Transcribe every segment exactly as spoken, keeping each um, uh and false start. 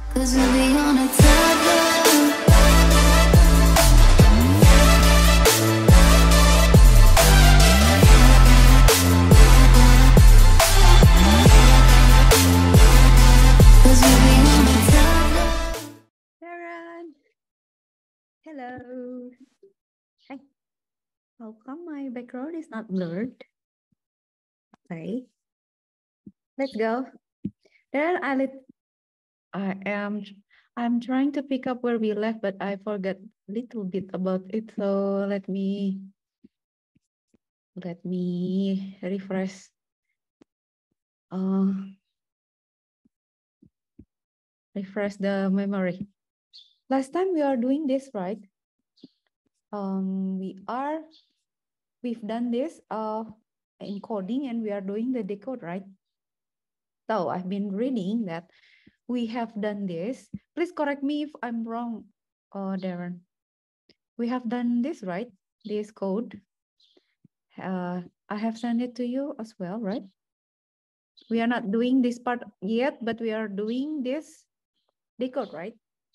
'Cause we'll be on a tether. Cause we'll be on a tether. Sharon, hello. Hey, how come my background is not blurred? Okay, let's go. Then I let I am I'm trying to pick up where we left, but I forgot a little bit about it. So let me let me refresh. Uh, refresh the memory. Last time we are doing this, right? Um, we are we've done this uh in coding, and we are doing the decode, right? So I've been reading that we have done this. Please correct me if I'm wrong, uh, Darren. We have done this, right? This code. Uh, I have sent it to you as well, right? We are not doing this part yet, but we are doing this decode, right?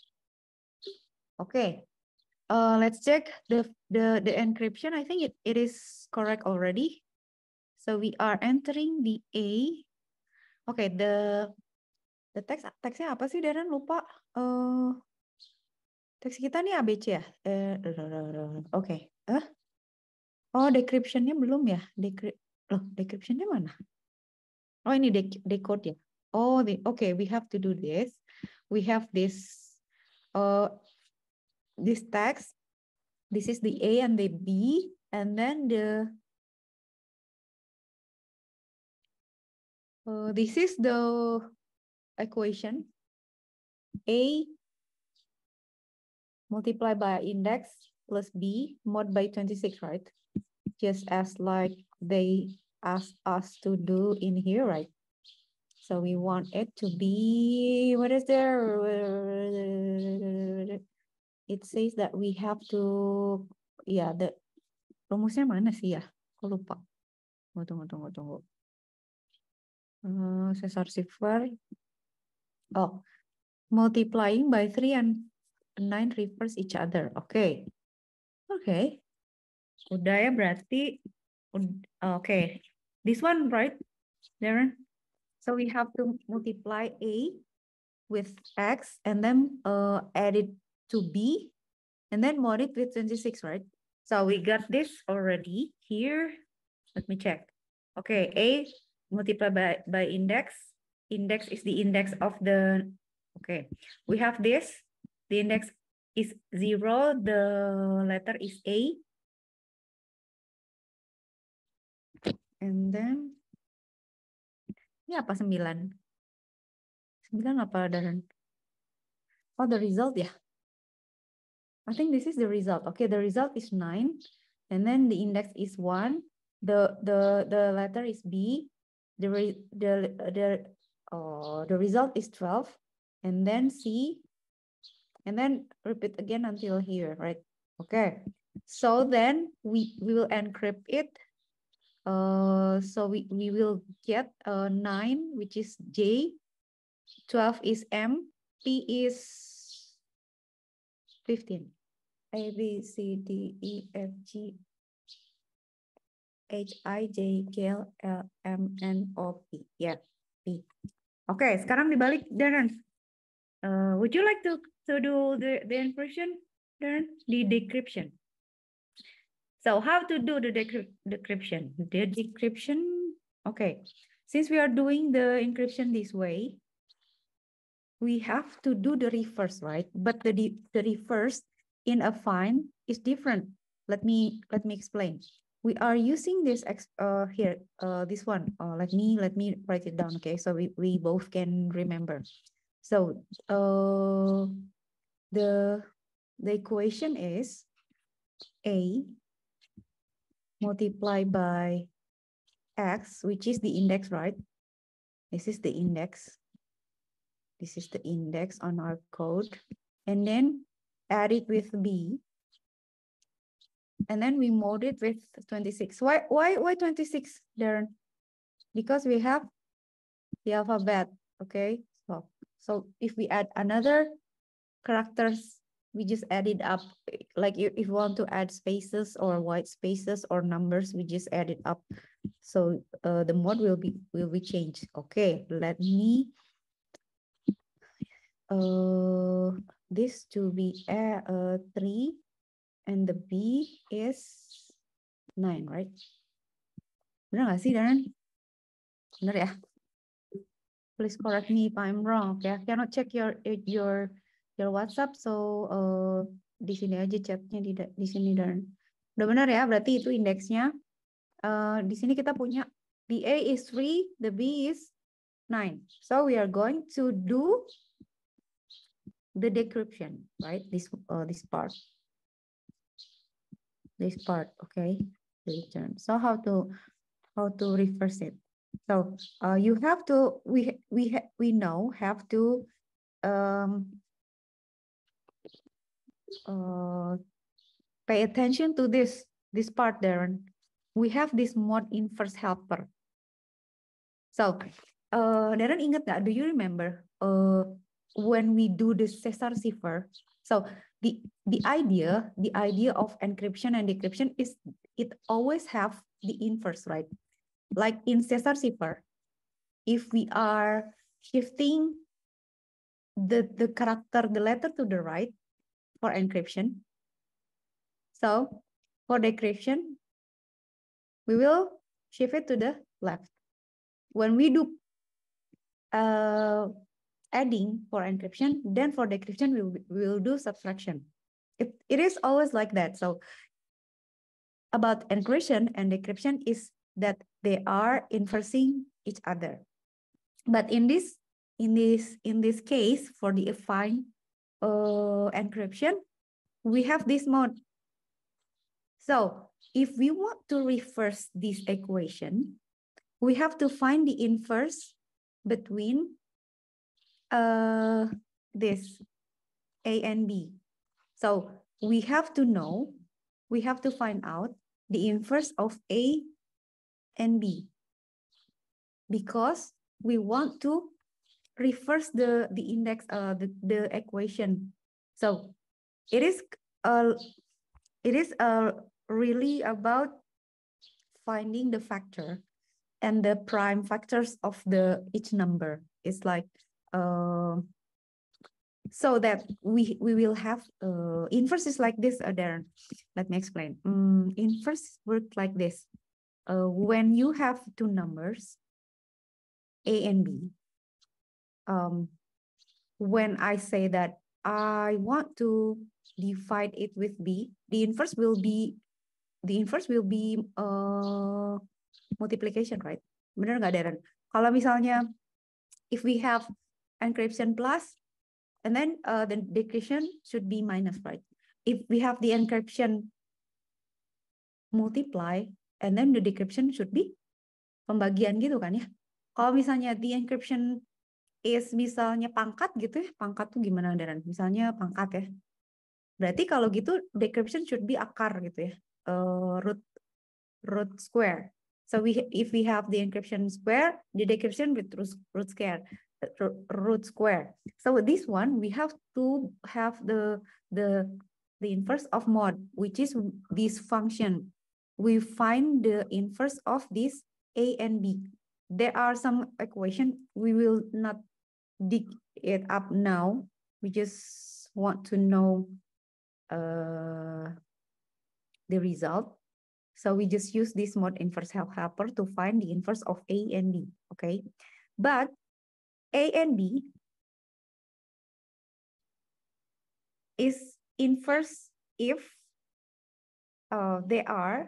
Okay. Uh, let's check the, the, the encryption. I think it, it is correct already. So we are entering the A. Okay, the the text teksnya apa sih, Darren? Lupa. Uh, teks kita nih A B C ya? Uh, Oke. Okay. Uh? Oh, decryption-nya belum ya? Decry Loh, decryption-nya mana? Oh, ini de decode ya? Oh, the, okay, we have to do this. We have this, uh, this text. This is the A and the B, and then the, uh, this is the equation. A multiplied by index plus B mod by twenty-six, right? Just as like they asked us to do in here, right? So we want it to be, what is there? It says that we have to, yeah, the rumusnya mana sih ya? Aku lupa. Tunggu, tunggu, tunggu, tunggu. Uh, Sesar Cipher. Oh, multiplying by three and nine reverse each other. Oke. Okay. Oke. Okay. Udah ya berarti. Oke. Okay. This one, right, Darren? So we have to multiply A with X and then uh, add it to B and then mod it with twenty-six, right? So we got this already here. Let me check. Okay, A multiplied by, by index. Index is the index of the, okay. We have this. The index is zero. The letter is A. And then, ini apa sembilan? Sembilan apa, Darren? Oh, the result, yeah. I think this is the result. Okay, the result is nine. And then the index is one. The the the letter is B. The re, the the oh, the result is twelve. And then C. And then repeat again until here, right? Okay. So then we we will encrypt it. Uh so we, we will get uh nine, which is J, twelve is M, P is fifteen. A, B, C, D, E, F, G, H, I, J, K, L, L, M, N, O, P. Ya, yeah, P. Oke, okay, sekarang dibalik, Darren. Uh, would you like to, to do the, the encryption, Darren? The decryption. So how to do the decry decryption? The decryption, okay. Since we are doing the encryption this way, we have to do the reverse, right? But the, the reverse in a find is different. Let me let me explain. We are using this uh here uh this one. Uh, let me let me write it down. Okay, so we we both can remember. So uh the the equation is A multiplied by X, which is the index, right? This is the index. This is the index on our code, and then add it with B. And then we mod it with twenty-six. Why, why, why twenty-six, Darren? Because we have the alphabet, okay? So, So if we add another characters, we just add it up. Like if you want to add spaces or white spaces or numbers, we just add it up. So uh, the mode will be will be changed. Okay, let me uh this to be a uh, three and the B is nine, right? Benar nggak sih, Dan? Benar ya? Please correct me if I'm wrong. Okay, I cannot check your your your WhatsApp, so uh, di sini aja chatnya di di sini, Dan. Udah benar ya? Berarti itu indeksnya. Uh, di sini kita punya the A is three, the B is nine. So we are going to do the decryption, right? This uh, this part, this part, okay? The return. So how to how to reverse it? So uh, you have to we we we know have to um, uh, pay attention to this this part, Darren. We have this mode inverse helper. So uh, Darren ingat nggak? Do you remember uh, when we do the Caesar cipher? So the the idea the idea of encryption and decryption is it always have the inverse, right? Like in Caesar cipher, if we are shifting the the character the letter to the right for encryption, so for decryption we will shift it to the left. When we do uh, adding for encryption, then for decryption we will we'll do subtraction. It, it is always like that. So about encryption and decryption is that they are inversing each other. But in this in this in this case for the affine uh, encryption, we have this mode. So if we want to reverse this equation, we have to find the inverse between uh, this A and B. So we have to know, we have to find out the inverse of A and B because we want to reverse the, the index, uh, the, the equation. So it is, uh, it is uh, really about finding the factor and the prime factors of the each number. It's like uh, so that we we will have uh, inverse is like this. Uh, Darren, let me explain. Um, inverse works like this. Uh, when you have two numbers, A and B. Um, when I say that I want to divide it with B, the inverse will be the inverse will be uh, multiplication, right? Bener nggak, Darren? Kalau misalnya if we have encryption plus, and then uh, the decryption should be minus, right? If we have the encryption multiply, and then the decryption should be pembagian gitu kan ya. Kalau misalnya the encryption is misalnya pangkat gitu ya, pangkat tuh gimana, Darren? Misalnya pangkat ya. Berarti kalau gitu decryption should be akar gitu ya, uh, root root square. So we if we have the encryption square, the decryption with root, root square, root square. So this one we have to have the the the inverse of mod, which is this function. We find the inverse of this A and B. There are some equation we will not dig it up now. We just want to know uh, the result. So we just use this mode inverse helper to find the inverse of A and B, okay? But A and B is inverse if uh, they are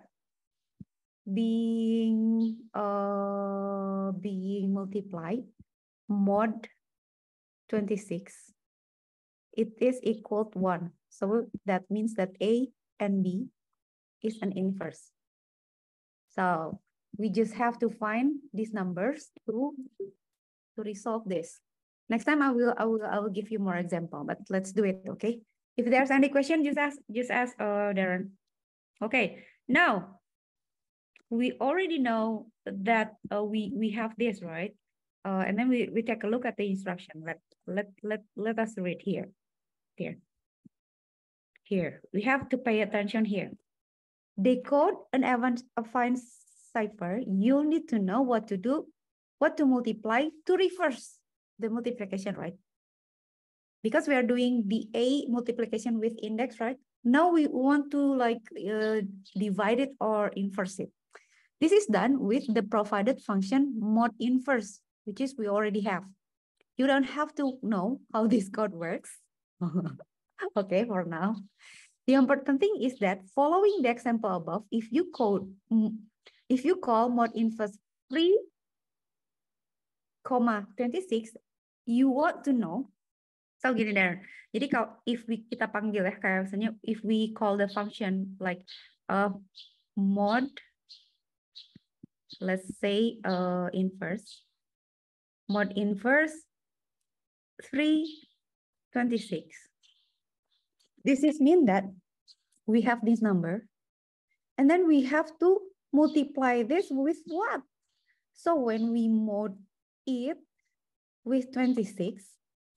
being uh, being multiplied mod twenty-six. It is equal to one. So that means that A and B is an inverse. So we just have to find these numbers to, to resolve this. Next time I will I will I will give you more example, but let's do it, okay? If there's any question, just ask just ask uh, Darren. Okay, now we already know that uh, we we have this, right? uh, and then we, we take a look at the instruction. Let, let, let, let us read here. Here. Here. We have to pay attention here. Decode an affine cipher. You'll need to know what to do, what to multiply to reverse the multiplication, right? Because we are doing the A multiplication with index, right? Now we want to like uh, divide it or inverse it. This is done with the provided function mod inverse, which is we already have. You don't have to know how this code works. Okay, for now. The important thing is that following the example above, if you code, if you call mod inverse three, twenty-six, you want to know. So gini there. Jadi kalau if we kita panggil ya kayak misalnya if we call the function like uh, mod, let's say uh, inverse, mod inverse three twenty-six. This is mean that we have this number, and then we have to multiply this with what? So when we mod it with twenty-six,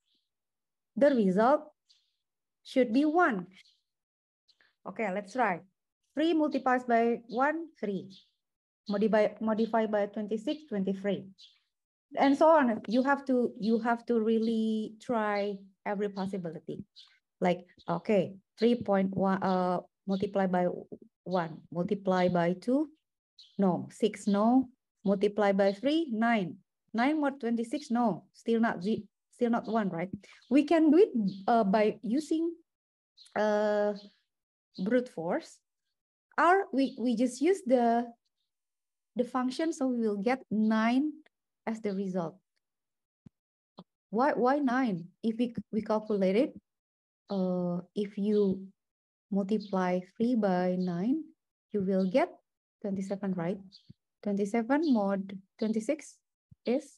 the result should be one. Okay, let's try. three multiplies by one, three. Modify, modify by twenty-six, twenty-three. And so on. You have to, you have to really try every possibility. Like, okay, three point one uh, multiply by one, multiply by two, no, six, no, multiply by three, nine, nine more twenty-six, no, still not, still not one, right? We can do it uh, by using uh, brute force, or we, we just use the, the function, so we will get nine as the result. Why, why nine? If we, we calculate it, Uh, if you multiply three by nine, you will get twenty-seven, right? twenty-seven mod twenty-six is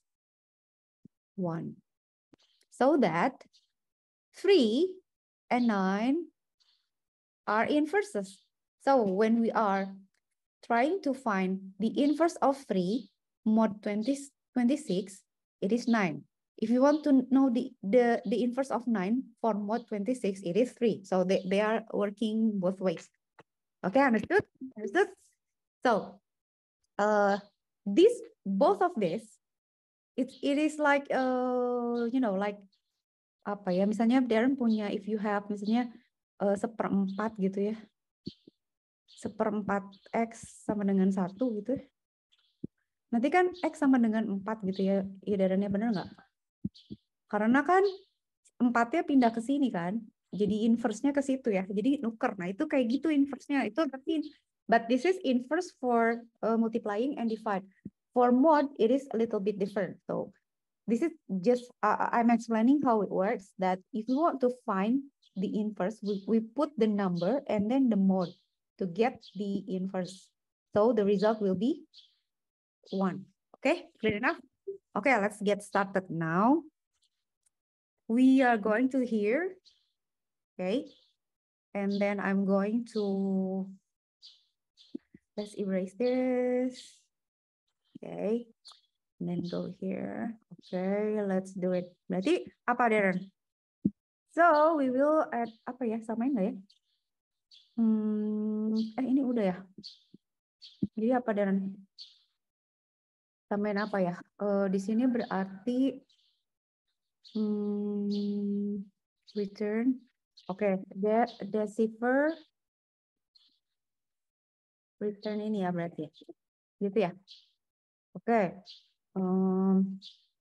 one. So that three and nine are inverses. So when we are trying to find the inverse of three mod twenty, twenty-six, it is nine. If you want to know the, the, the inverse of nine for mod twenty-six, it is three. So they, they are working both ways. Okay, understood? Understood? So uh, this, both of this, it, it is like, uh, you know, like, apa ya, misalnya Darren punya, if you have misalnya uh, seperempat gitu ya, seperempat X sama dengan satu gitu. Nanti kan X sama dengan empat gitu ya, ya Darrennya bener nggak? Karena kan empatnya pindah ke sini kan, jadi inverse-nya ke situ ya, jadi nuker. Nah itu kayak gitu inverse-nya itu, tapi but this is inverse for uh, multiplying and divide. For mod it is a little bit different. So this is just uh, I'm explaining how it works. That if you want to find the inverse, we we put the number and then the mod to get the inverse. So the result will be one. Okay, clear enough? Okay, let's get started now. We are going to here, okay? And then I'm going to, let's erase this, okay? And then go here, okay, let's do it. Berarti apa, Darren? So, we will add, apa ya, samain nggak ya? Hmm, eh ini udah ya? Jadi apa, Darren? Samain apa ya? Uh, di sini berarti Hmm, return. Oke, okay. the decipher return ini ya berarti, gitu ya. Oke, okay. um,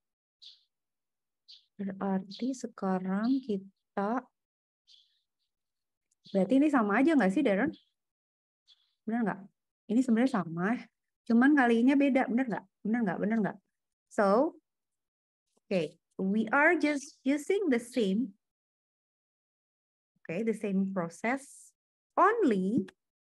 berarti sekarang kita, berarti ini sama aja nggak sih, Darren? Bener nggak? Ini sebenarnya sama, cuman kalinya beda, bener nggak? Bener nggak? Bener nggak? So, oke. Okay. We are just using the same, okay, the same process, only,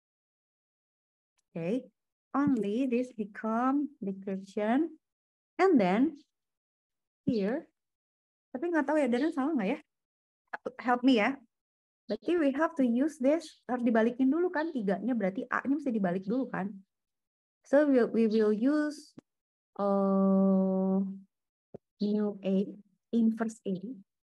okay, only this become decryption, and then here, tapi nggak tahu ya, Darren salah nggak ya? Help me ya. Berarti we have to use this, harus dibalikin dulu kan, tiganya berarti A-nya mesti dibalik dulu kan. So we, we will use, uh, mu A, inverse A,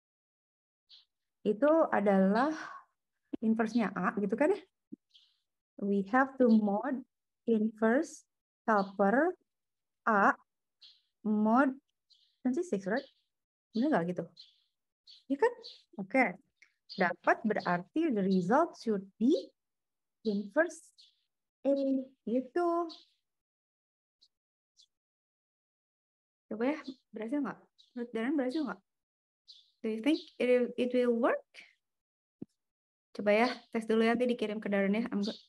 itu adalah inverse-nya A, gitu kan ya? We have to mod inverse helper A mod twenty-six, right? Bener nggak gitu? Ya kan? Oke. Okay. Dapat berarti the result should be inverse A, gitu. Coba ya, berhasil nggak? Menurut Darren berhasil nggak? Do you think it, it will work? Coba ya, tes dulu ya, nanti dikirim ke Darren ya. I'm go-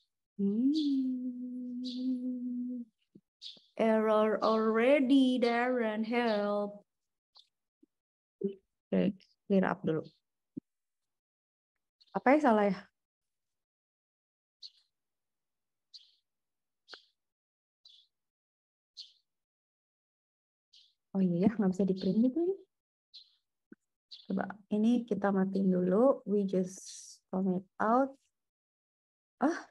hmm. Error already, Darren, help. Oke, okay, clear up dulu. Apa yang salah ya? Oh iya ya, nggak bisa di print gitu nih. Coba, ini kita matiin dulu. We just comment out. Ah,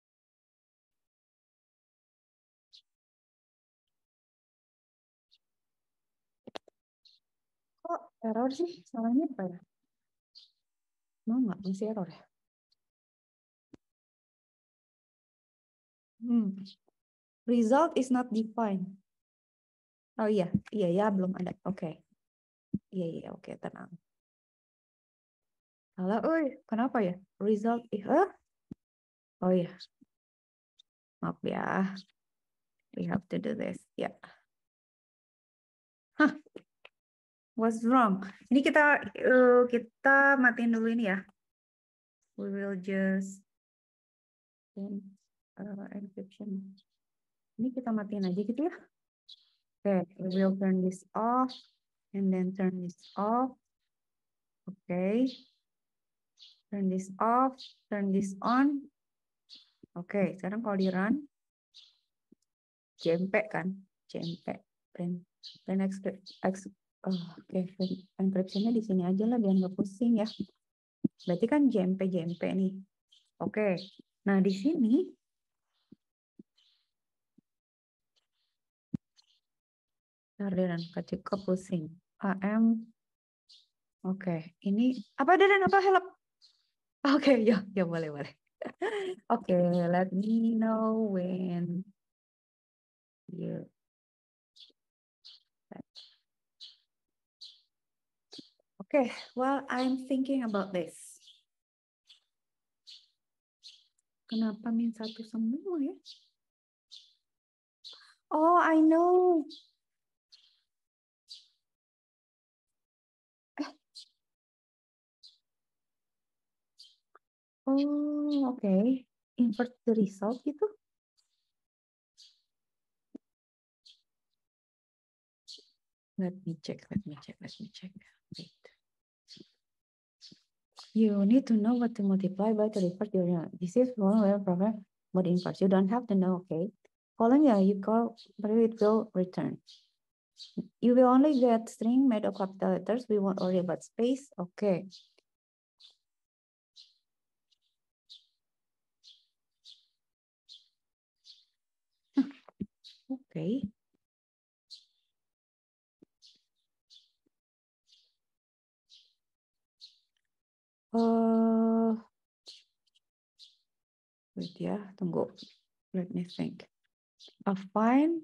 kok error sih? Salahnya apa ya? Mau nggak masih error ya? Hmm. Result is not defined. Oh iya, iya ya belum ada. Oke, okay. Iya iya oke okay, tenang. Salah, oi, kenapa ya? Result ih, huh? Oh iya, maaf ya. We have to do this. Ya. Yeah. Hah, what's wrong? Ini kita uh, kita matiin dulu ini ya. We will just uh, encryption. Ini kita matiin aja gitu ya. Oke, okay, we will turn this off and then turn this off. Oke. Okay. Turn this off, turn this on. Oke, okay, sekarang kalau di run jempek kan? Jempek. Print print ex oh, oke, okay. Encryption-nya di sini aja lah biar nggak pusing ya. Berarti kan jempek jempek nih. Oke. Okay. Nah, di sini Darren kecil ke pusing. A M. Oke, okay. Ini apa Darren apa help? Oke, okay, ya, ya boleh boleh. Oke, okay, let me know when you okay, well, I'm thinking about this. Kenapa min satu semua ya? Oh, I know. Eh. Oh, oke. Okay. Invert the result gitu. Let me check, let me check, let me check. Wait. You need to know what to multiply by to refer to your this is one way of program but inverse. You don't have to know, okay? Following yeah, you call but it will return. You will only get string made of capital letters. We won't worry about space. Okay. Okay. Uh, wait ya, tunggu. Let me think. A fine.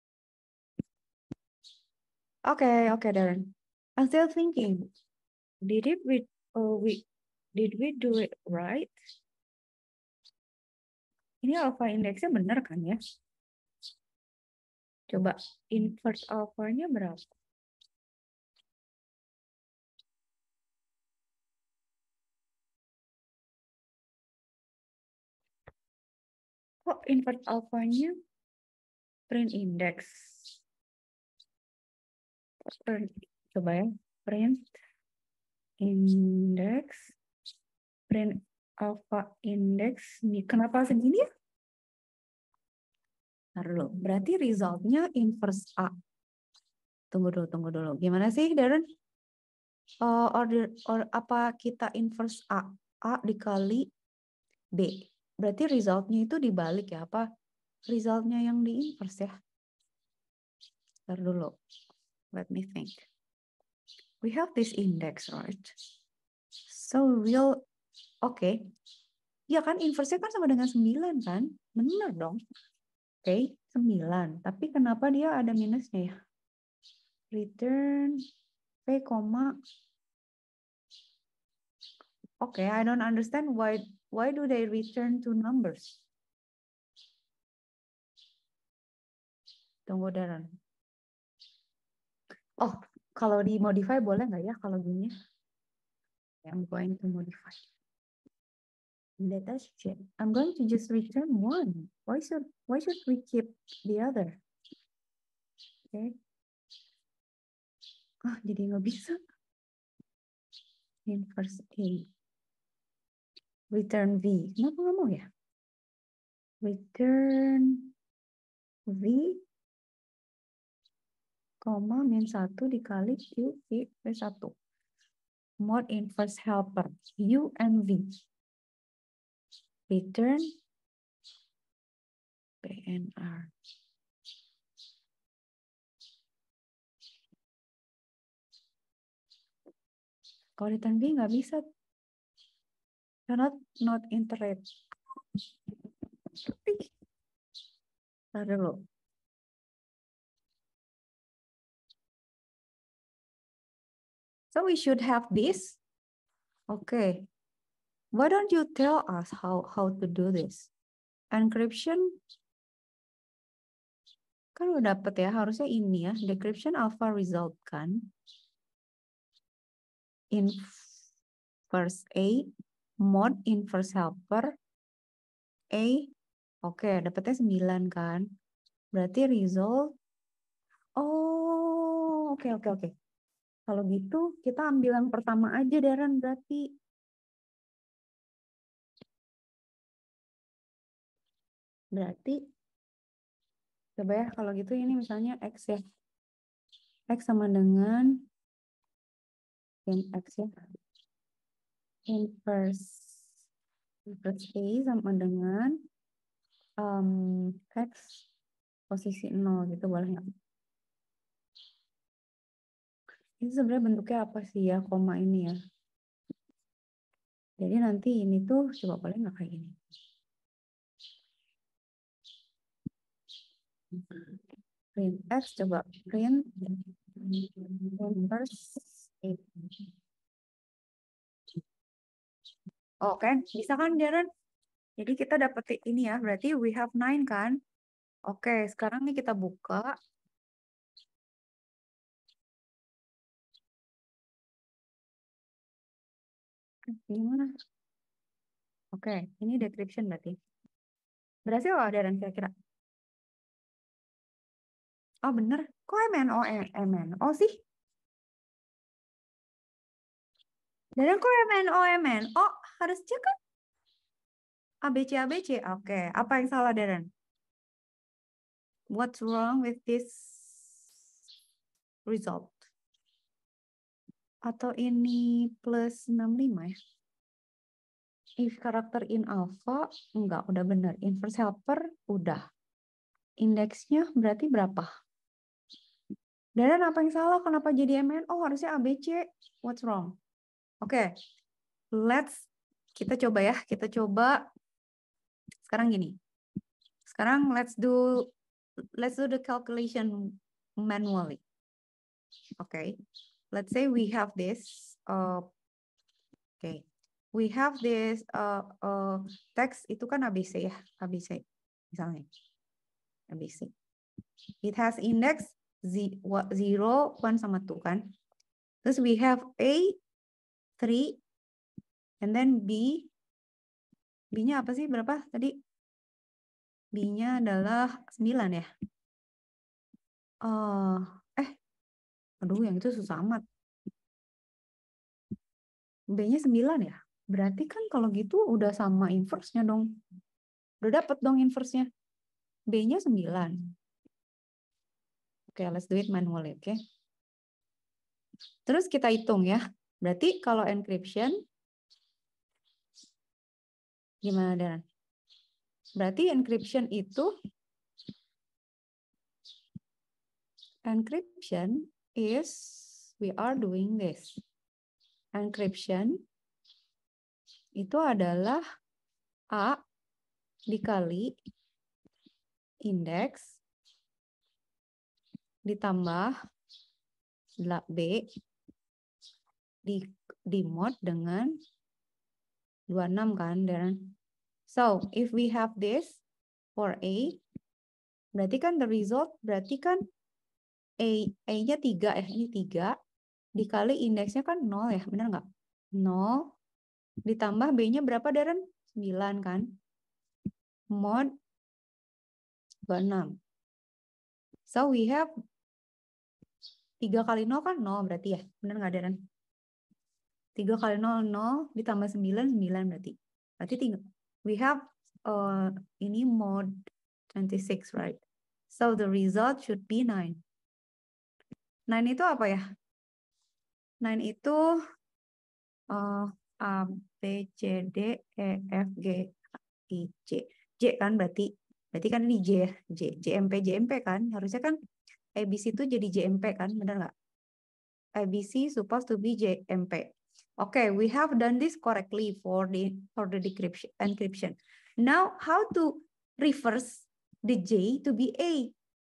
Okay, okay, Darren. I'm still thinking. Did it we oh we did we do it right? Ini alpha indeksnya benar kan ya? Coba inverse alpha-nya berapa? Kok inverse alpha-nya print index? Print, coba ya, print index, print alpha index. Kenapa segini ya? Ntar dulu, berarti resultnya inverse A. Tunggu dulu, tunggu dulu. Gimana sih, Darren? Uh, order, or apa kita inverse A? A dikali B. Berarti resultnya itu dibalik ya? Apa resultnya yang di inverse ya? Ntar dulu. Let me think. we have this index, right? So real, oke. Okay. Ya kan, inverse-nya kan sama dengan sembilan kan? Benar dong. Oke, okay, sembilan. Tapi kenapa dia ada minusnya ya? Return P, Oke, okay, I don't understand why why do they return two numbers? Tunggu, Darren. Oh, kalau di modify boleh nggak ya kalau gini? I'm going to modify. Let us check. I'm going to just return one. Why should why should we keep the other? Okay. Ah, jadi nggak bisa. Inverse A. Return V. Kenapa nggak mau ya? Return V, koma min satu dikali Q V V satu. Mod inverse helper U and V. Return P N R. Kalau return V nggak bisa. Cannot not interact. Taruh dulu. So we should have this. Okay. Why don't you tell us how how to do this? Encryption kan udah dapet ya, harusnya ini ya, decryption alpha result kan. Inverse A, mod inverse helper A. Oke, okay, dapetnya sembilan kan. Berarti result. Oh, oke okay, oke okay, oke. Okay. Kalau gitu kita ambil yang pertama aja, Darren, berarti. Berarti coba ya, kalau gitu ini misalnya X ya. X sama dengan in X ya. Inverse, inverse A sama dengan um, X posisi nol gitu, boleh nggak? Ini sebenarnya bentuknya apa sih ya, koma ini ya. Jadi nanti ini tuh, coba boleh nggak kayak gini? Print X, coba print inverse A. Oh kan, bisa kan Darren? Jadi kita dapat ini ya, berarti we have nine kan? Oke, sekarang nih kita buka. Gimana? Oke, ini decryption berarti. Berhasil nggak Darren kira-kira? Oh bener, kok M N O M N O sih? Darren kok M N O M N O? Harusnya kan A B C A B C. Oke, apa yang salah Darren? What's wrong with this result? Atau ini plus enam puluh lima ya? If karakter in alpha, enggak, udah bener. Inverse helper, udah. Indeksnya berarti berapa? Darren apa yang salah? Kenapa jadi M N O? Harusnya A B C. What's wrong? Oke, okay. Let's, kita coba ya. Kita coba sekarang gini. Sekarang let's do, let's do the calculation manually. Oke, okay. Let's say we have this. Uh, Oke, okay. We have this uh, uh, text itu kan A B C ya, A B C misalnya, A B C. It has index zero, one sama two kan. Terus we have A, three, and then B. B-nya apa sih? Berapa tadi? B-nya adalah sembilan ya. Uh, eh, aduh yang itu susah amat. B-nya sembilan ya. Berarti kan kalau gitu udah sama inverse-nya dong. Udah dapet dong inverse-nya. B-nya sembilan. Oke, okay, let's do it manually, oke. Okay? Terus kita hitung ya. Berarti kalau encryption, gimana Darren? Berarti encryption itu, encryption is we are doing this. Encryption itu adalah A dikali indeks ditambah B di, di mod dengan dua puluh enam kan, Darren? So, if we have this for A, berarti kan the result, berarti kan A, A-nya tiga ya, ini tiga, dikali indeksnya kan nol ya, benar nggak? nol, ditambah B-nya berapa, Darren? sembilan kan? Mod dua puluh enam. So, we have tiga kali nol kan nol berarti ya, benar nggak, Darren? tiga kali nol, nol, ditambah sembilan, sembilan berarti. Berarti tiga. We have uh, ini mod twenty-six, right? So the result should be nine. nine itu apa ya? nine itu uh, A, B, C, D, E, F, G, H, I, J. J kan berarti. Berarti kan ini J ya. J, J M P, J M P kan. Harusnya kan A B C itu jadi J M P kan. Benar nggak? A B C supposed to be J M P. Okay, we have done this correctly for the for the decryption encryption. Now, how to reverse the J to be A?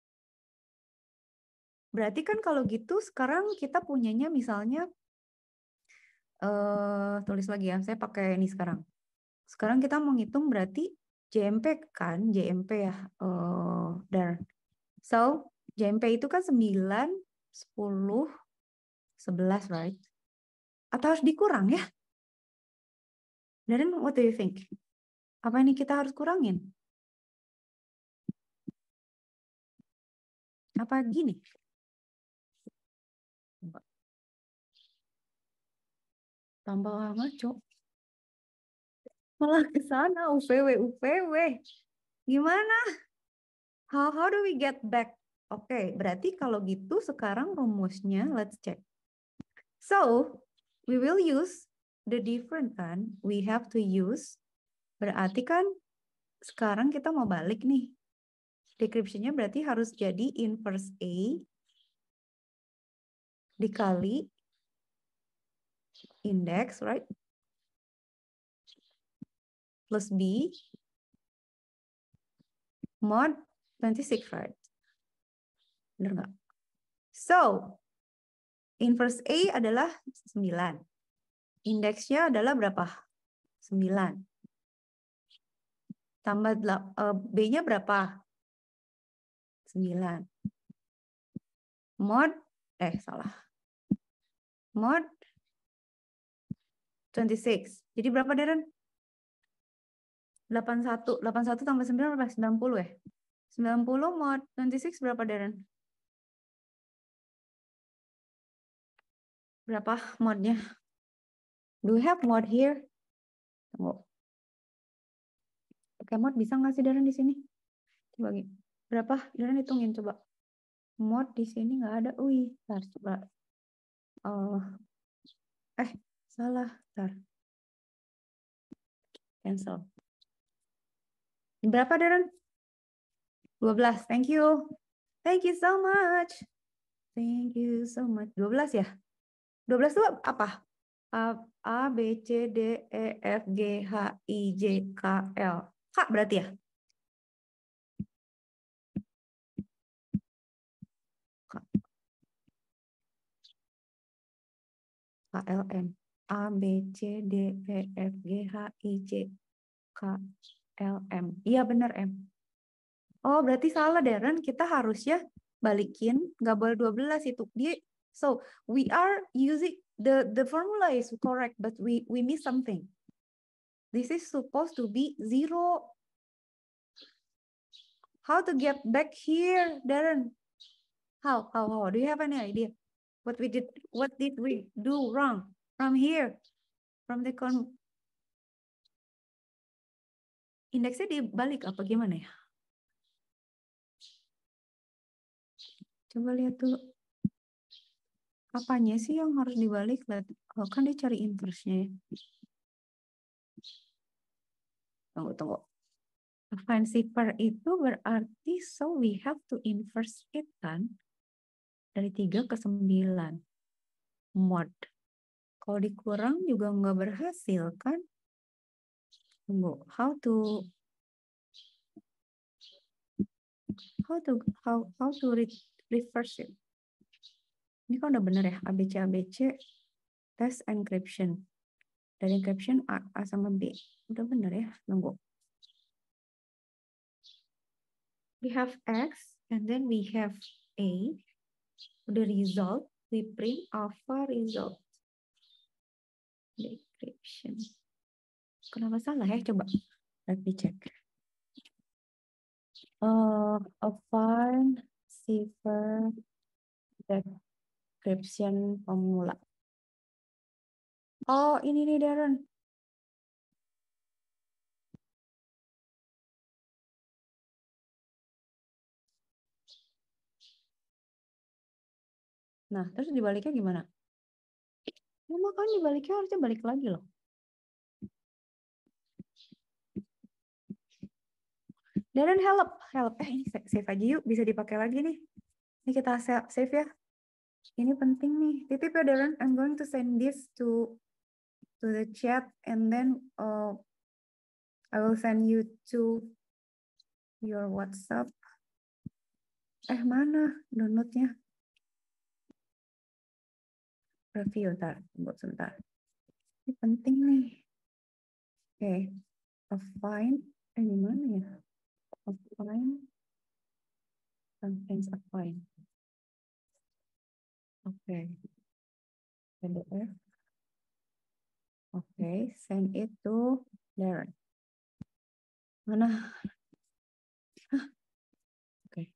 Berarti kan kalau gitu sekarang kita punyanya misalnya uh, tulis lagi ya. Saya pakai ini sekarang. Sekarang kita mau ngitung berarti J M P kan, J M P ya. Uh, there. So, J M P itu kan sembilan, sepuluh, sebelas, right? Atau harus dikurang ya? Darren, what do you think? Apa ini kita harus kurangin? Apa gini? Tambah ngaco. Malah ke sana, U P W, U P W. Gimana? How, how do we get back? Oke, okay, berarti kalau gitu sekarang rumusnya, let's check. So, we will use the different kan. We have to use. Berarti kan sekarang kita mau balik nih. Decryption-nya berarti harus jadi inverse A dikali index, right? Plus B mod twenty-six, right? Bener nggak? So, inverse A adalah sembilan. Indeksnya adalah berapa? sembilan. Tambah uh, B-nya berapa? sembilan. Mod, eh salah. Mod twenty-six. Jadi berapa, Darren? delapan puluh satu. delapan puluh satu tambah sembilan berapa? sembilan puluh ya? sembilan puluh mod twenty-six berapa, Darren? Berapa modnya? Do we have mod here? Tunggu. Oke, mod bisa nggak sih, Darren, di sini? Coba gini. Berapa? Darren hitungin coba. Mod di sini nggak ada. Wih, bentar, coba. Uh, eh, salah. Bentar. Cancel. Berapa, Darren? dua belas. Thank you. Thank you so much. Thank you so much. dua belas ya? dua belas itu apa? A, A, B, C, D, E, F, G, H, I, J, K, L. K berarti ya? K. K, L, M. A, B, C, D, E, F, G, H, I, J, K, L, M. Iya benar, M. Oh, berarti salah, Darren. Kita harusnya balikin. Nggak boleh dua belas itu. Dia, so, we are using, the, the formula is correct, but we, we miss something. This is supposed to be zero. How to get back here, Darren? How, how, how? Do you have any idea? What we did, what did we do wrong from here? From the con indeksnya dibalik apa gimana ya? Coba lihat dulu. Apanya sih yang harus dibalik? Oh, kan dia cari inverse-nya ya. Tunggu, tunggu. Fancy per itu berarti so we have to inverse it kan? Dari tiga ke sembilan. mod. Kalau dikurang juga nggak berhasil kan? Tunggu, how to how to how how to re reverse it? Ini kan udah bener ya, A B C A B C test encryption. Dari encryption A, A sama B. Udah bener ya, tunggu. We have X and then we have A. The result, we print alpha result. Decryption. Kenapa salah ya? Coba let me check. Uh, a fine cipher decryption formula. Oh, ini nih Darren. Nah, terus dibaliknya gimana? Ya, makanya dibaliknya harusnya balik lagi loh. Darren help, help. Eh, ini save aja yuk. Bisa dipakai lagi nih. Ini kita save ya. Ini penting nih. Titip ya Darren. I'm going to send this to to the chat and then uh, I will send you to your WhatsApp. Eh, mana downloadnya? Review, ntar. Tunggu sebentar. Ini penting nih. Oke. Okay. Affine. Eh, di mana ya? Affine. Contains affine. Oke. Okay. P D F. Oke. Okay. Send it to Darren. Mana? Hah? Oke. Okay.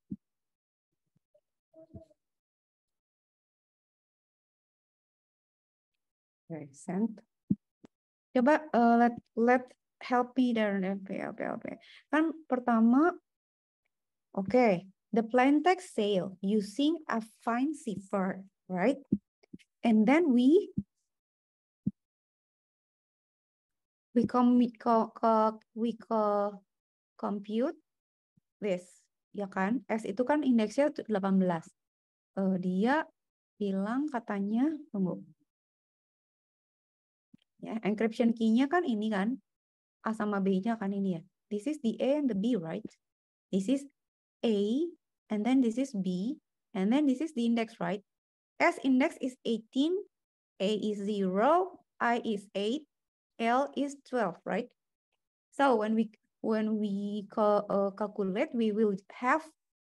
Okay, send. Coba uh, let let help me Darren. Oke, oke, oke. Kan pertama, oke. Okay. The plain text sale using a fine cipher, right? And then we we com we, co, co, we co, compute this, ya kan? S itu kan indeksnya delapan belas. Uh, dia bilang katanya, tunggu. Ya, encryption key-nya kan ini kan, A sama B-nya kan ini ya. This is the A and the B, right? This is A, and then this is B, and then this is the index, right? S index is eighteen, A is zero, I is eight, L is twelve, right? So when we when we cal uh, calculate, we will have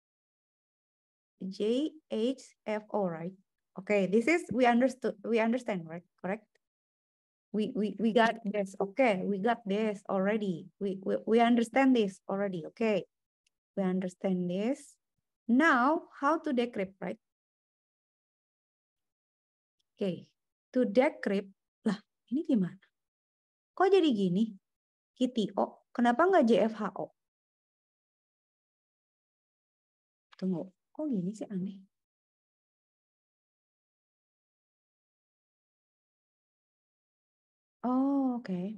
J H F O, right? Okay, this is we understood we understand, right? Correct? We we we got this. Okay, we got this already. We we, we understand this already. Okay, we understand this. Now, how to decrypt, right? Okay, to decrypt, lah ini gimana? Kok jadi gini? K T O, kenapa nggak J F H O? Tunggu, kok gini sih aneh? Oh, oke. Okay.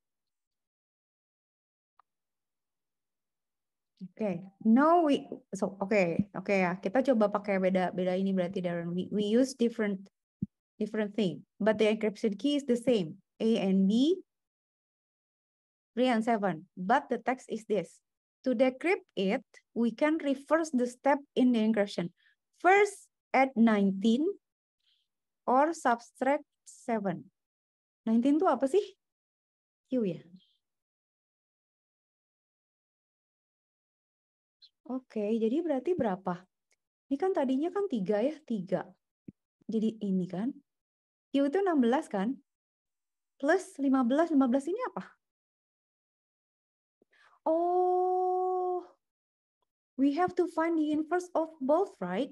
Oke, okay. Now we so oke okay. oke okay, ya kita coba pakai beda beda ini berarti Darren. We we use different different thing, but the encryption key is the same. A and B, three and seven, but the text is this. To decrypt it, we can reverse the step in the encryption. First, add nineteen or subtract seven. nineteen itu apa sih? Q ya. Oke, okay, jadi berarti berapa? Ini kan tadinya kan tiga ya, tiga. Jadi ini kan. Q itu enam belas kan? Plus lima belas, lima belas ini apa? Oh, we have to find the inverse of both, right?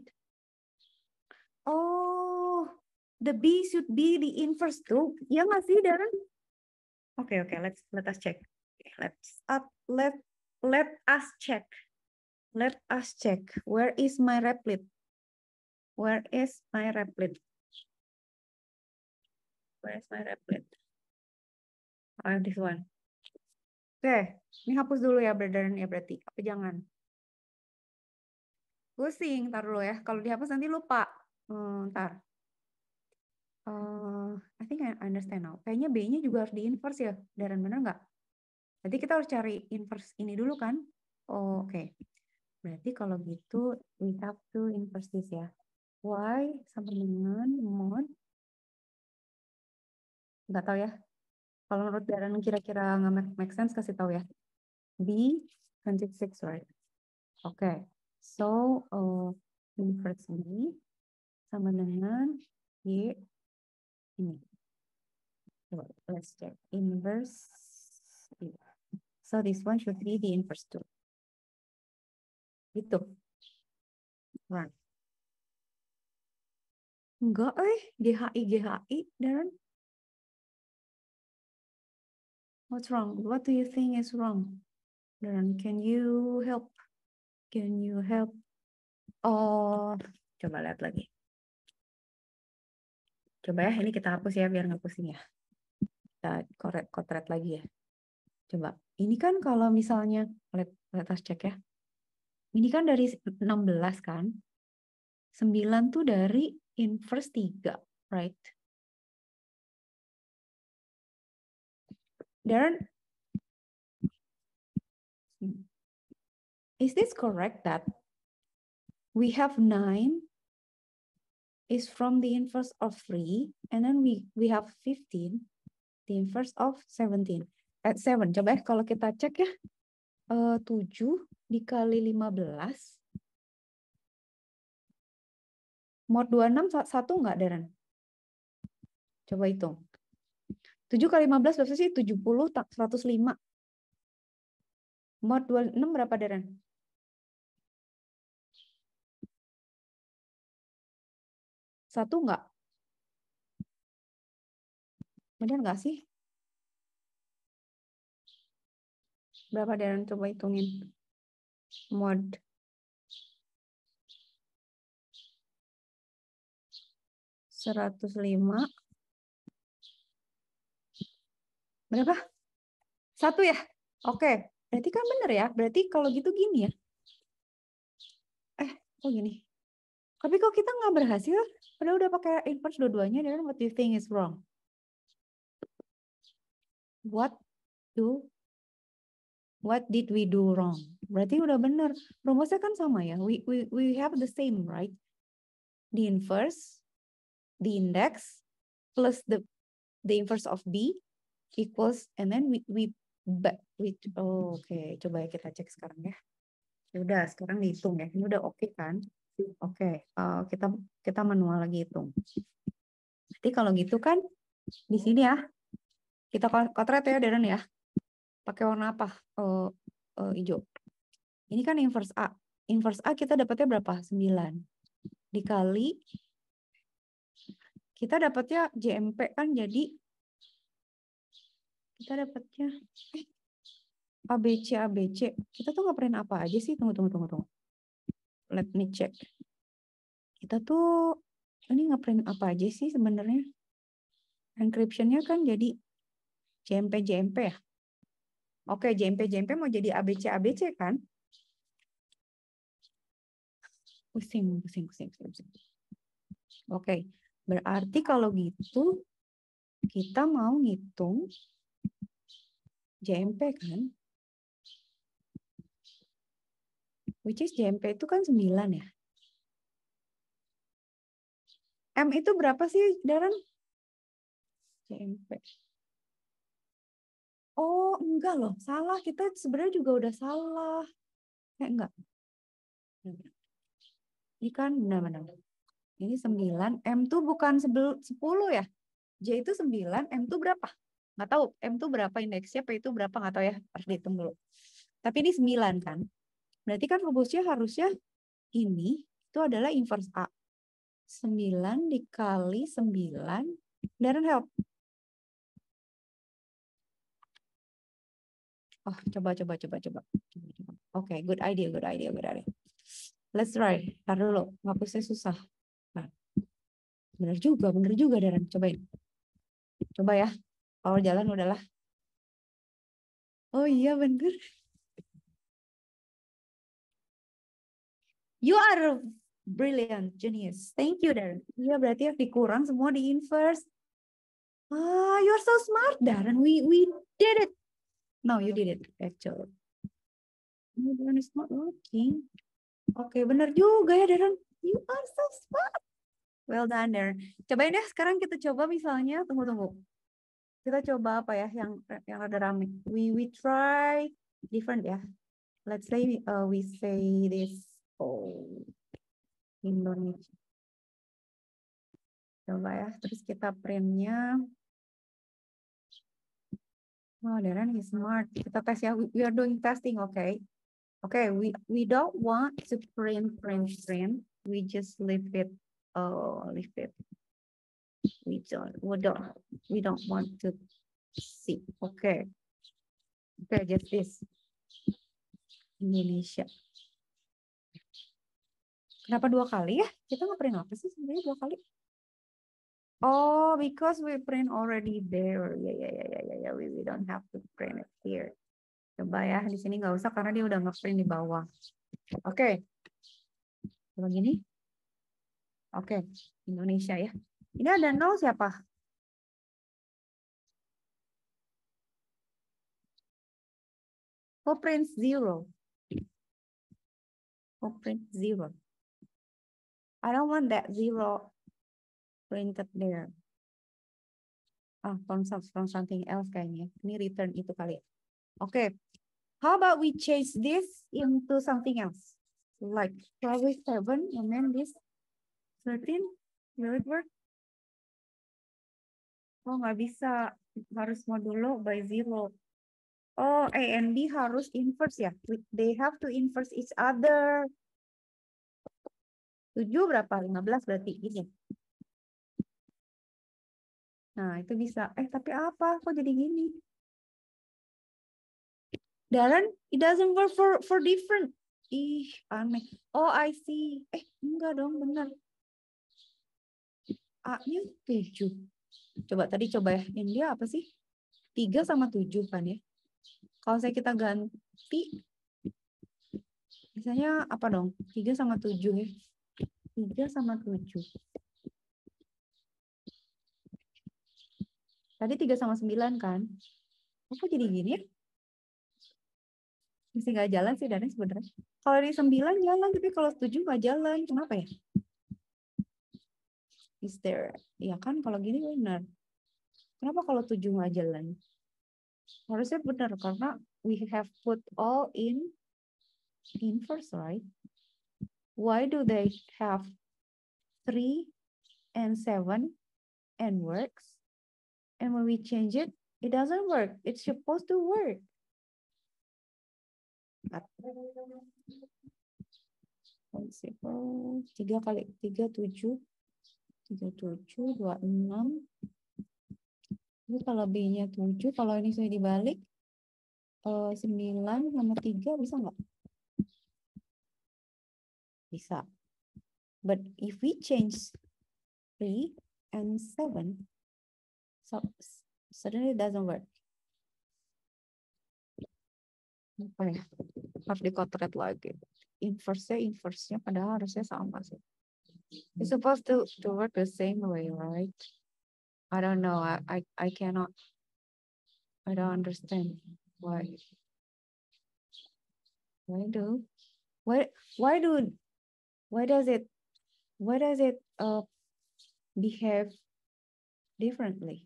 Oh, the B should be the inverse too. Ya nggak sih, Darren? Oke, okay, oke, okay, let's let us check. Let's up, let let us check. Let us check. Where is my replit? Where is my replit? Where is my replit? Oh, this one. Oke, okay. Ini hapus dulu ya, Darren ya berarti. Apa jangan? Pusing, ntar dulu ya. Kalau dihapus nanti lupa. Hmm, ntar. Uh, I think I understand now. Kayaknya B-nya juga harus di inverse ya, Darren, bener nggak? Berarti kita harus cari inverse ini dulu kan? Oh, oke. Okay. Berarti kalau gitu, we have to inverse this ya. Y sama dengan mod. Nggak tahu ya. Kalau menurut Darren kira-kira nggak make, make sense, kasih tahu ya. B, twenty-six, right? Oke. Okay. So, uh, inverse B sama dengan Y ini. Coba, let's check. Inverse. So this one should be the inverse two. Gitu. Run. Enggak eh. G H I, G H I. Darren. What's wrong? What do you think is wrong? Darren, can you help? Can you help? Oh, coba lihat lagi. Coba ya, ini kita hapus ya biar nggak pusing ya. Kita korek kotret lagi ya. Coba. Ini kan kalau misalnya, let, let us check ya. Ini kan dari enam belas kan. sembilan tuh dari inverse tiga, right? Darren, is this correct that we have nine is from the inverse of three, and then we we have fifteen, the inverse of seventeen. At seven, coba ya kalau kita cek ya, uh, tujuh dikali lima belas, mod dua puluh enam satu nggak, Darren? Coba hitung. tujuh kali lima belas berapa sih? tujuh puluh, seratus lima. Mod dua puluh enam berapa, Darren? Satu nggak? Benar nggak sih? Berapa, Darren? Coba hitungin. Mod. seratus lima. Berapa? Satu ya? Oke. Berarti kan benar ya? Berarti kalau gitu gini ya? Eh, kok gini? Tapi kok kita nggak berhasil? Padahal udah pakai inverse dua-duanya, dan what do you think is wrong? What do what did we do wrong? Berarti udah benar. Rumusnya kan sama ya. We we we have the same, right? The inverse, the index plus the the inverse of B equals, and then we we but we oh, oke, okay. Coba ya kita cek sekarang ya. Ya udah, sekarang dihitung ya. Ini udah oke okay, kan? Oke, okay. uh, kita kita manual lagi hitung. Jadi kalau gitu kan di sini ya kita kotret ya, Darren ya. Pakai warna apa? Uh, uh, hijau. Ini kan inverse A. Inverse A kita dapatnya berapa? sembilan. Dikali kita dapatnya J M P kan, jadi kita dapatnya eh, A B C A B C. Kita tuh ngapain apa aja sih? Tunggu tunggu tunggu tunggu. Let me check. Kita tuh ini ngapain apa aja sih sebenarnya? Encryption-nya kan jadi J M P J M P ya. Oke, J M P J M P mau jadi A B C A B C kan? Pusing, pusing, pusing, pusing. Oke, berarti kalau gitu kita mau ngitung J M P kan? Which is J M P itu kan sembilan ya. M itu berapa sih, Darren? J M P. Oh, enggak loh. Salah. Kita sebenarnya juga udah salah. Eh, enggak. Ini kan benar-benar. Ini sembilan. M itu bukan sepuluh ya. J itu sembilan. M itu berapa? Nggak tahu. M itu berapa indeksnya? P itu berapa? Nggak tahu ya. Harus dihitung dulu. Tapi ini sembilan kan. Berarti kan rumusnya harusnya ini itu adalah inverse A. sembilan dikali sembilan. Darren help. Oh, coba, coba, coba, coba. Oke, okay, good idea, good idea, good idea. Let's try. Ntar dulu, ngapusnya susah. Nah, bener juga, bener juga, Darren. Cobain. Coba ya. Kalau jalan udahlah. Oh iya, bener. You are Brilliant, genius. Thank you, Darren. Iya, berarti yang dikurang semua di inverse. Ah, you're so smart, Darren. We we did it. No, you did it, actually. No, Darren is not working. Oke, benar juga ya, Darren. You are so smart. Well done, Darren. Cobain deh, sekarang kita coba misalnya, tunggu-tunggu. Kita coba apa ya, yang yang ada rame. We we try different ya. Let's say uh, we say this. Oh, Indonesia. Coba ya, terus kita printnya. Oh, Darren is smart. Kita tes ya. We, we are doing testing, okay? Okay, we we don't want to print print print. We just leave it. Oh, leave it. We don't. We don't. We don't want to see. Okay. Okay, just this. Indonesia. Kenapa dua kali ya? Kita nggak print apa sih sebenarnya dua kali? Oh, because we print already there. Ya, ya, ya, ya, ya, ya. We, we don't have to print it here. Coba ya, di sini nggak usah karena dia udah nge-print di bawah. Oke. Okay. Coba gini. Oke, okay. Indonesia ya. Ini ada nol siapa? Who prints zero? Who print zero? I don't want that zero printed there. Ah, from, from something else kayaknya. Ini return itu kali. Oke. Okay. How about we change this into something else? Like probably seven and then this thirteen. Will it work? Oh, nggak bisa. Harus modulo by zero. Oh, A and B harus inverse ya? They have to inverse each other. tujuh berapa? lima belas berarti ini. Nah, itu bisa. Eh, tapi apa? Kok jadi gini? Darren, it doesn't work for for different. Ih, aneh. Oh, I see. Eh, enggak dong, benar. A-nya tujuh. Coba tadi coba ya. Yang dia apa sih? tiga sama tujuh kan ya? Kalau saya kita ganti, misalnya apa dong? tiga sama tujuh ya. tiga sama tujuh. Tadi tiga sama sembilan kan? Kok jadi gini ya? Mesti nggak jalan sih Dani sebenarnya. Kalau di sembilan jalan, tapi kalau tujuh nggak jalan. Kenapa ya? Is there? Ya kan kalau gini benar. Kenapa kalau tujuh nggak jalan? Harusnya benar karena we have put all in inverse, right? Why do they have three and seven and works? And when we change it, it doesn't work. It's supposed to work. Tiga kali tiga tujuh, tiga tujuh dua enam. Ini kalau B-nya tujuh, kalau ini saya dibalik uh, sembilan sama tiga bisa nggak? Bisa. But if we change three and seven, so suddenly it doesn't work. Apa ya? Harus dikotret lagi. Inverse-nya, inverse-nya padahal harusnya sama sih. It's supposed to, to work the same way, right? I don't know. I, I, I cannot. I don't understand why. Why do? Why? Why do? Why does it? Why does it uh behave differently?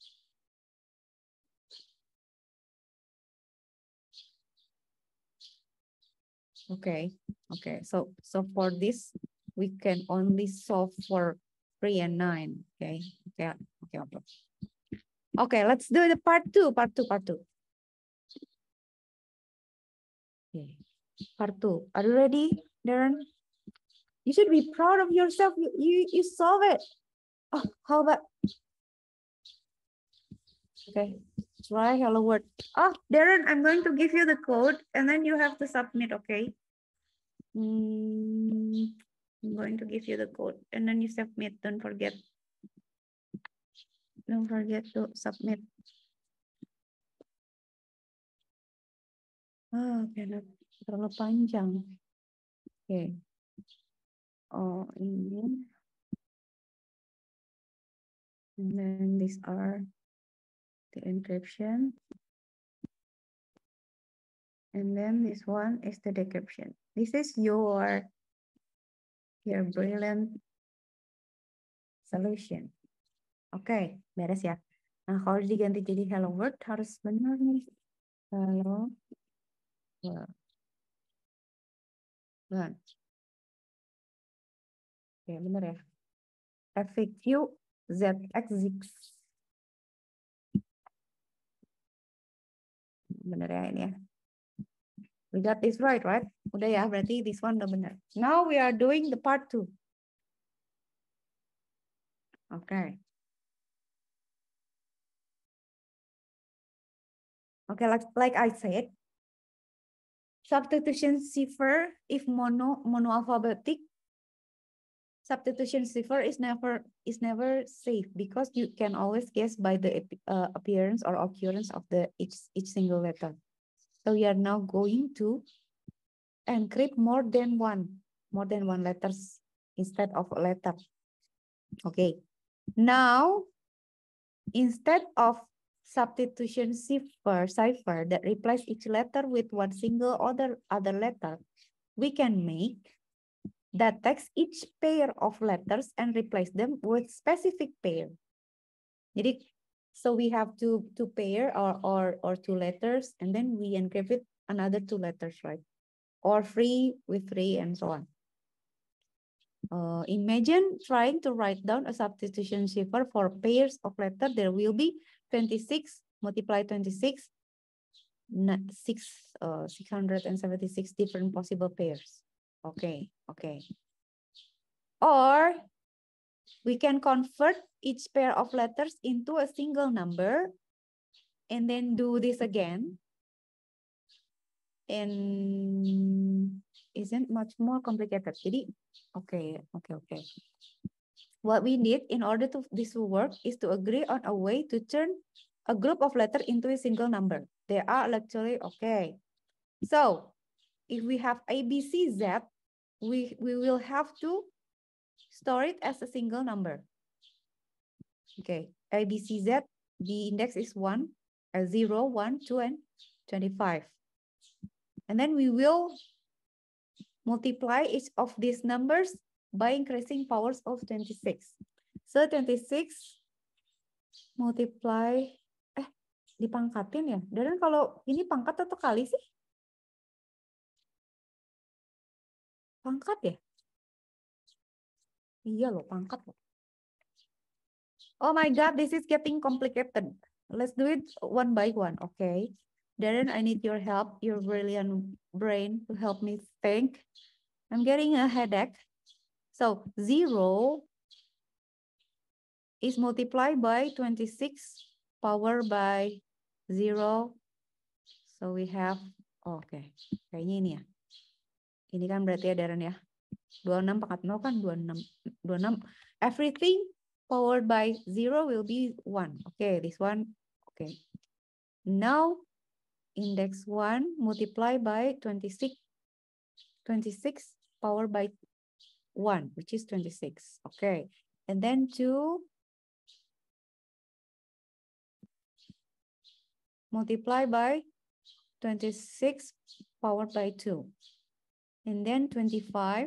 Okay. Okay. So so for this, we can only solve for three and nine. Okay. Okay. Okay. Okay. Okay. Let's do the part two. Part two. Part two. Okay. Part two. Are you ready, Darren? You should be proud of yourself. You you, you solve it. Oh, how about? Okay. Try hello world. Oh, Darren, I'm going to give you the code and then you have to submit. Okay. Mm, I'm going to give you the code and then you submit. Don't forget. Don't forget to submit. Oh, okay, terlalu panjang. Oke. Okay. Oh, ini. And then these are the encryption. And then this one is the decryption. This is your, your brilliant solution. Oke, okay, beres ya. Nah, kalau diganti jadi hello world harus benar nih. Hello world. Oke, okay, benar ya. F A Q Z X six. Benar ya ini ya. We got this right, right? Udah ya, berarti this one udah benar. Now we are doing the part two. Okay. Okay, like, like I said, substitution cipher, if mono monoalphabetic, substitution cipher is never is never safe because you can always guess by the uh, appearance or occurrence of the each each single letter. So we are now going to encrypt more than one, more than one letters instead of a letter. Okay. Now, instead of substitution cipher, cipher that replace each letter with one single other other letter, we can make that takes each pair of letters and replace them with specific pair. Jadi, so we have two two pair or or or two letters, and then we encrypt it another two letters, right? Or three with three and so on. Uh, imagine trying to write down a substitution cipher for pairs of letters. There will be twenty-six multiply twenty-six, six, uh, six hundred seventy-six different possible pairs. Okay, okay. Or we can convert each pair of letters into a single number and then do this again. And isn't much more complicated. Jadi, okay, okay, okay. What we need in order to this to work is to agree on a way to turn a group of letters into a single number. They are actually okay. So if we have A, B, C, Z, we, we will have to store it as a single number. Okay, A, B, C, Z, the index is one, uh, zero, one, two, and twenty-five. And then we will multiply each of these numbers by increasing powers of twenty-six. So twenty-six multiply, eh dipangkatin ya. Dan kalau ini pangkat atau kali sih? Pangkat ya? Iya loh, pangkat loh. Oh my God, this is getting complicated. Let's do it one by one, okay? Darren, I need your help, your brilliant brain to help me think. I'm getting a headache. So zero is multiplied by twenty-six power by zero. So we have, oh, oke, okay. Kayaknya ini ya. Ini kan berarti ya Darren ya. dua puluh enam pangkat nol kan dua puluh enam. dua puluh enam. Everything powered by zero will be one. Okay, this one. Okay. Now, index one multiply by twenty-six. twenty-six powered by one, which is twenty-six. Okay. And then two multiply by twenty-six powered by two. And then twenty-five.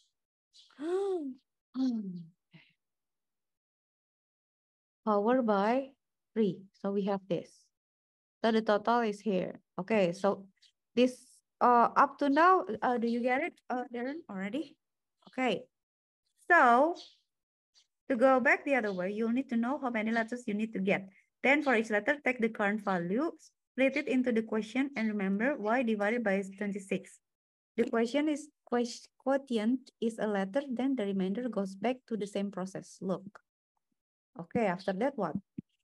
Powered by three. So we have this. So the total is here. Okay, so this uh, up to now, uh, do you get it, uh, Darren, already? Okay, so to go back the other way, you'll need to know how many letters you need to get. Then for each letter, take the current value, split it into the quotient, and remember y divided by twenty-six. The question is quotient is a letter, then the remainder goes back to the same process. Look. Okay, after that what?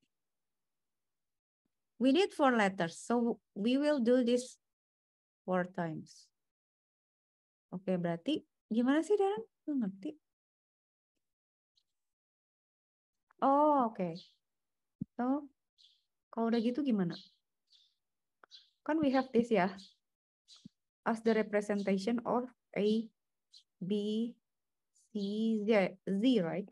We need four letters, so we will do this four times. Oke, berarti gimana sih Darren? Nggak ngerti. Oh, oke. Okay. So, kalau udah gitu gimana? Kan we have this ya. As the representation of A, B, C, Z, Z, right?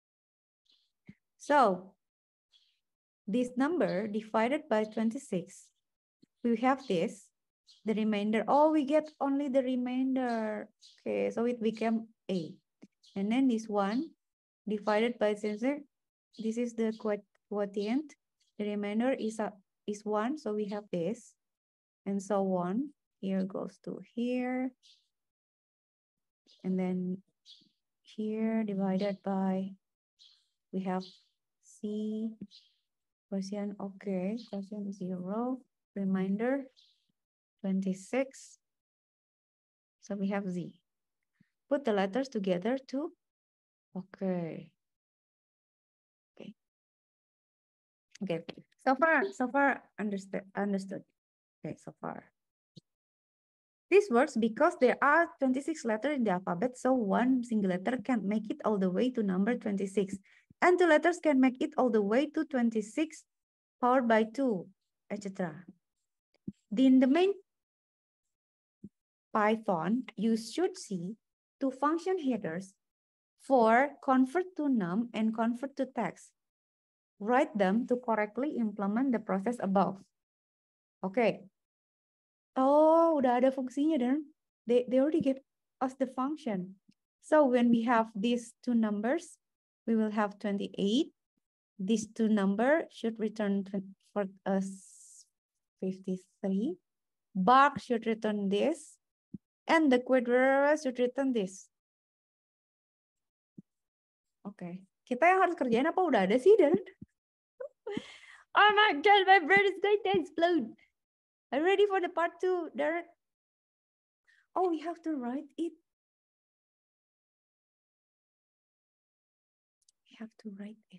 So this number divided by twenty-six, we have this, the remainder. Oh, we get only the remainder. Okay, so it became A. And then this one divided by twenty-six, this is the quotient. The remainder is, a, is one, so we have this. And so on. Here goes to here. And then here divided by, we have C, quotient, okay, quotient zero, remainder twenty-six. So we have Z. Put the letters together to, okay. Okay. Okay. So far, so far understood. Understood. Okay, so far. This works because there are twenty-six letters in the alphabet, so one single letter can make it all the way to number twenty-six. And two letters can make it all the way to twenty-six powered by two, et cetera. In the main Python, you should see two function headers for convert to num and convert to text. Write them to correctly implement the process above. Okay. Oh, udah ada fungsinya dan they, they already gave us the function. So when we have these two numbers, we will have twenty-eight. These two numbers should return for us fifty-three. Bark should return this. And the quadrilateral should return this. Oke. Okay. Kita yang harus kerjain apa udah ada sih, Darren? Oh my God, my brain is going to explode. Are you ready for the part two, Darren? Oh, we have to write it. We have to write it.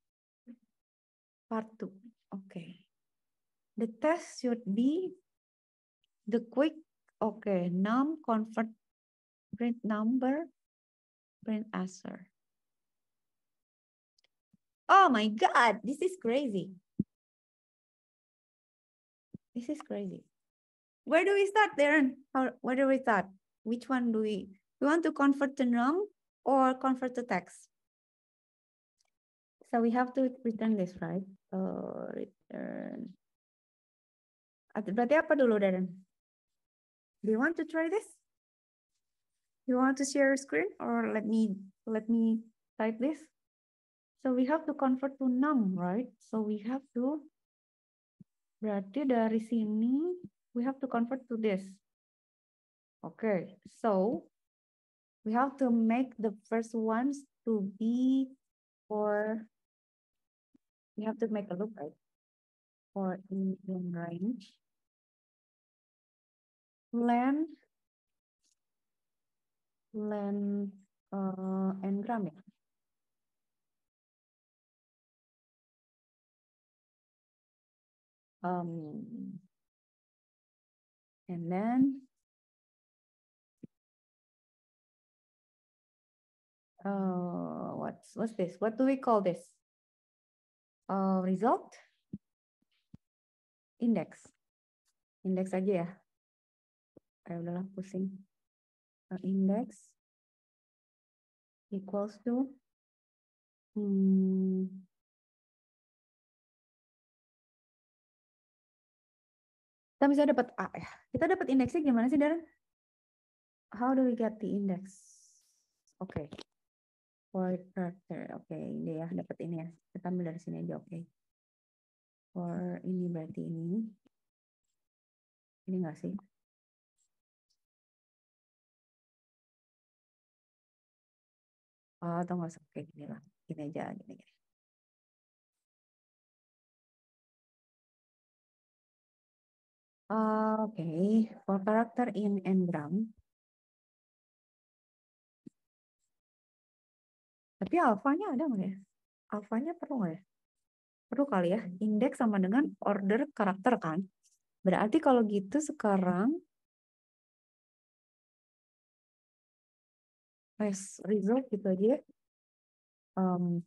Part two. Okay. The test should be the quick, okay, num, convert, print number, print answer. Oh my God, this is crazy. This is crazy. Where do we start, Darren? How, where do we start? Which one do we, we want to convert to num or convert to text? So we have to return this, right? Uh, return. Berarti apa dulu, Darren? Do you want to try this? You want to share screen or let me let me type this? So we have to convert to num, right? So we have to, berarti dari sini we have to convert to this. Okay, so we have to make the first ones to be for, we have to make a loop, right? For in, in range. Len, len, uh, n-gram ya? Um, and then uh, what's what's this? What do we call this? Uh, result? Index. Index aja ya. Kayak udahlah pusing. Uh, index equals to hmm, kita bisa dapat A ya. Kita dapat indeksnya gimana sih, Darren? How do we get the index? Oke. Okay. For character. Oke, okay, ini ya, dapat ini ya. Kita ambil dari sini aja, oke. Okay. For ini berarti ini. Ini enggak sih? Oh, atau nggak usah kayak gini lah. Gini aja, gini, gini. Uh, Oke, okay. For character in n-gram. Tapi alfanya ada nggak ya? Alfanya perlu nggak ya? Perlu kali ya. Indeks sama dengan order karakter kan? Berarti kalau gitu sekarang res result gitu aja. Um,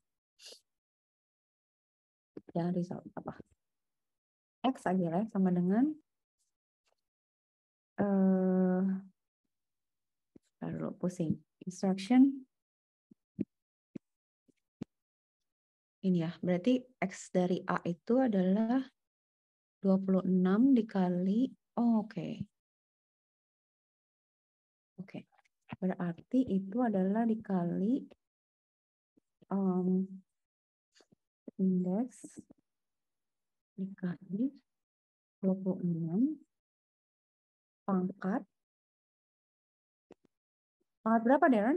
jangan result apa? X aja lah sama dengan uh, lalu pusing. Instruction ini ya, berarti X dari A itu adalah dua puluh enam dikali, oh, oke. Okay. Oke, okay. Berarti itu adalah dikali um, indeks dikali dua puluh enam pangkat. Pangkat berapa, Darren?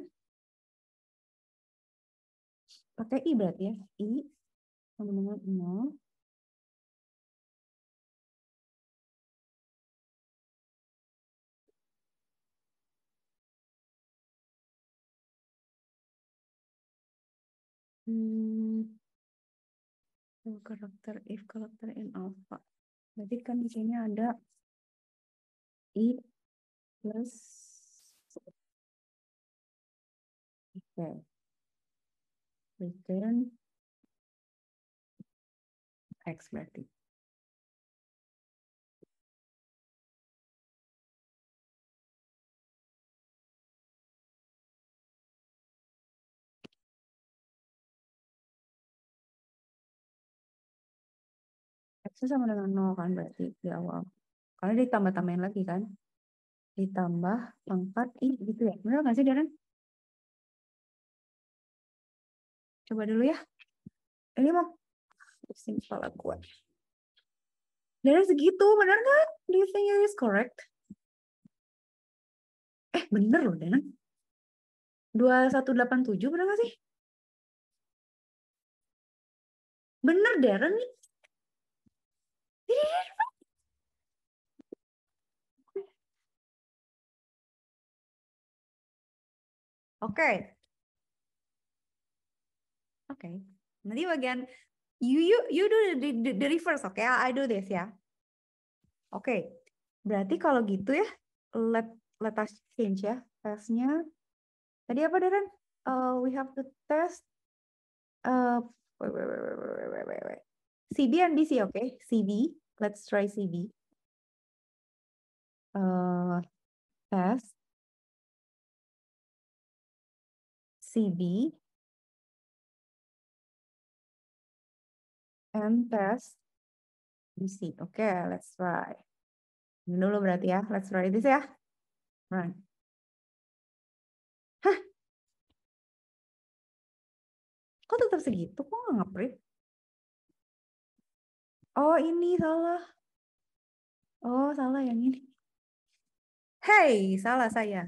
Pakai I berarti ya. I sama dengan nol. Hmm. Karakter if karakter in alpha. Jadi kan di sini ada I plus okay. Return X berarti. X sama dengan nol kan berarti di awal. Karena ditambah-tambahin lagi kan. Ditambah pangkat I gitu ya. Benar nggak sih, Darren? Coba dulu ya. Ini mau pusing kepala gue. Darren segitu, benar nggak? Do you think it is correct? Eh, bener loh, Darren. dua satu delapan tujuh benar nggak sih? Bener, Darren nih. Oke. Okay. Oke. Okay. Nanti bagian you you you do the, the, the reverse, oke? Okay? I do this ya. Oke. Okay. Berarti kalau gitu ya, let let us change ya. Tesnya tadi apa, Darren? Uh, we have to test uh wait, wait, wait, wait, wait, wait, wait. C B and B C, oke? Okay? C B. Let's try C B. Uh, test C B and test B C. Oke, okay, let's try. Ini dulu berarti ya. Let's try this ya. Run. Hah? Kok tetap segitu? Kok nggak nge-print? Oh, ini salah. Oh, salah yang ini. Hey, salah saya.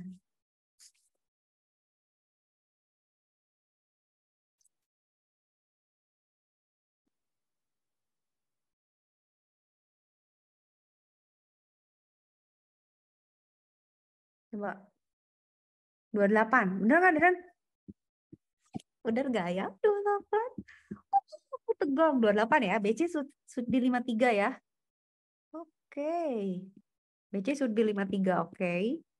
Coba. dua puluh delapan. Bener nggak, Darren? Bener nggak ya? dua puluh delapan. Aku tegang. dua puluh delapan ya. B C should be lima puluh tiga ya. Oke. Okay. B C should be lima puluh tiga. Oke. Okay.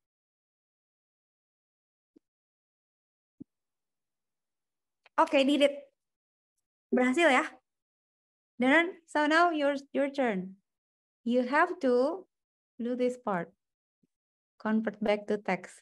Oke, okay, did it. Berhasil ya. Darren, so now your, your turn. You have to do this part. Convert back to text.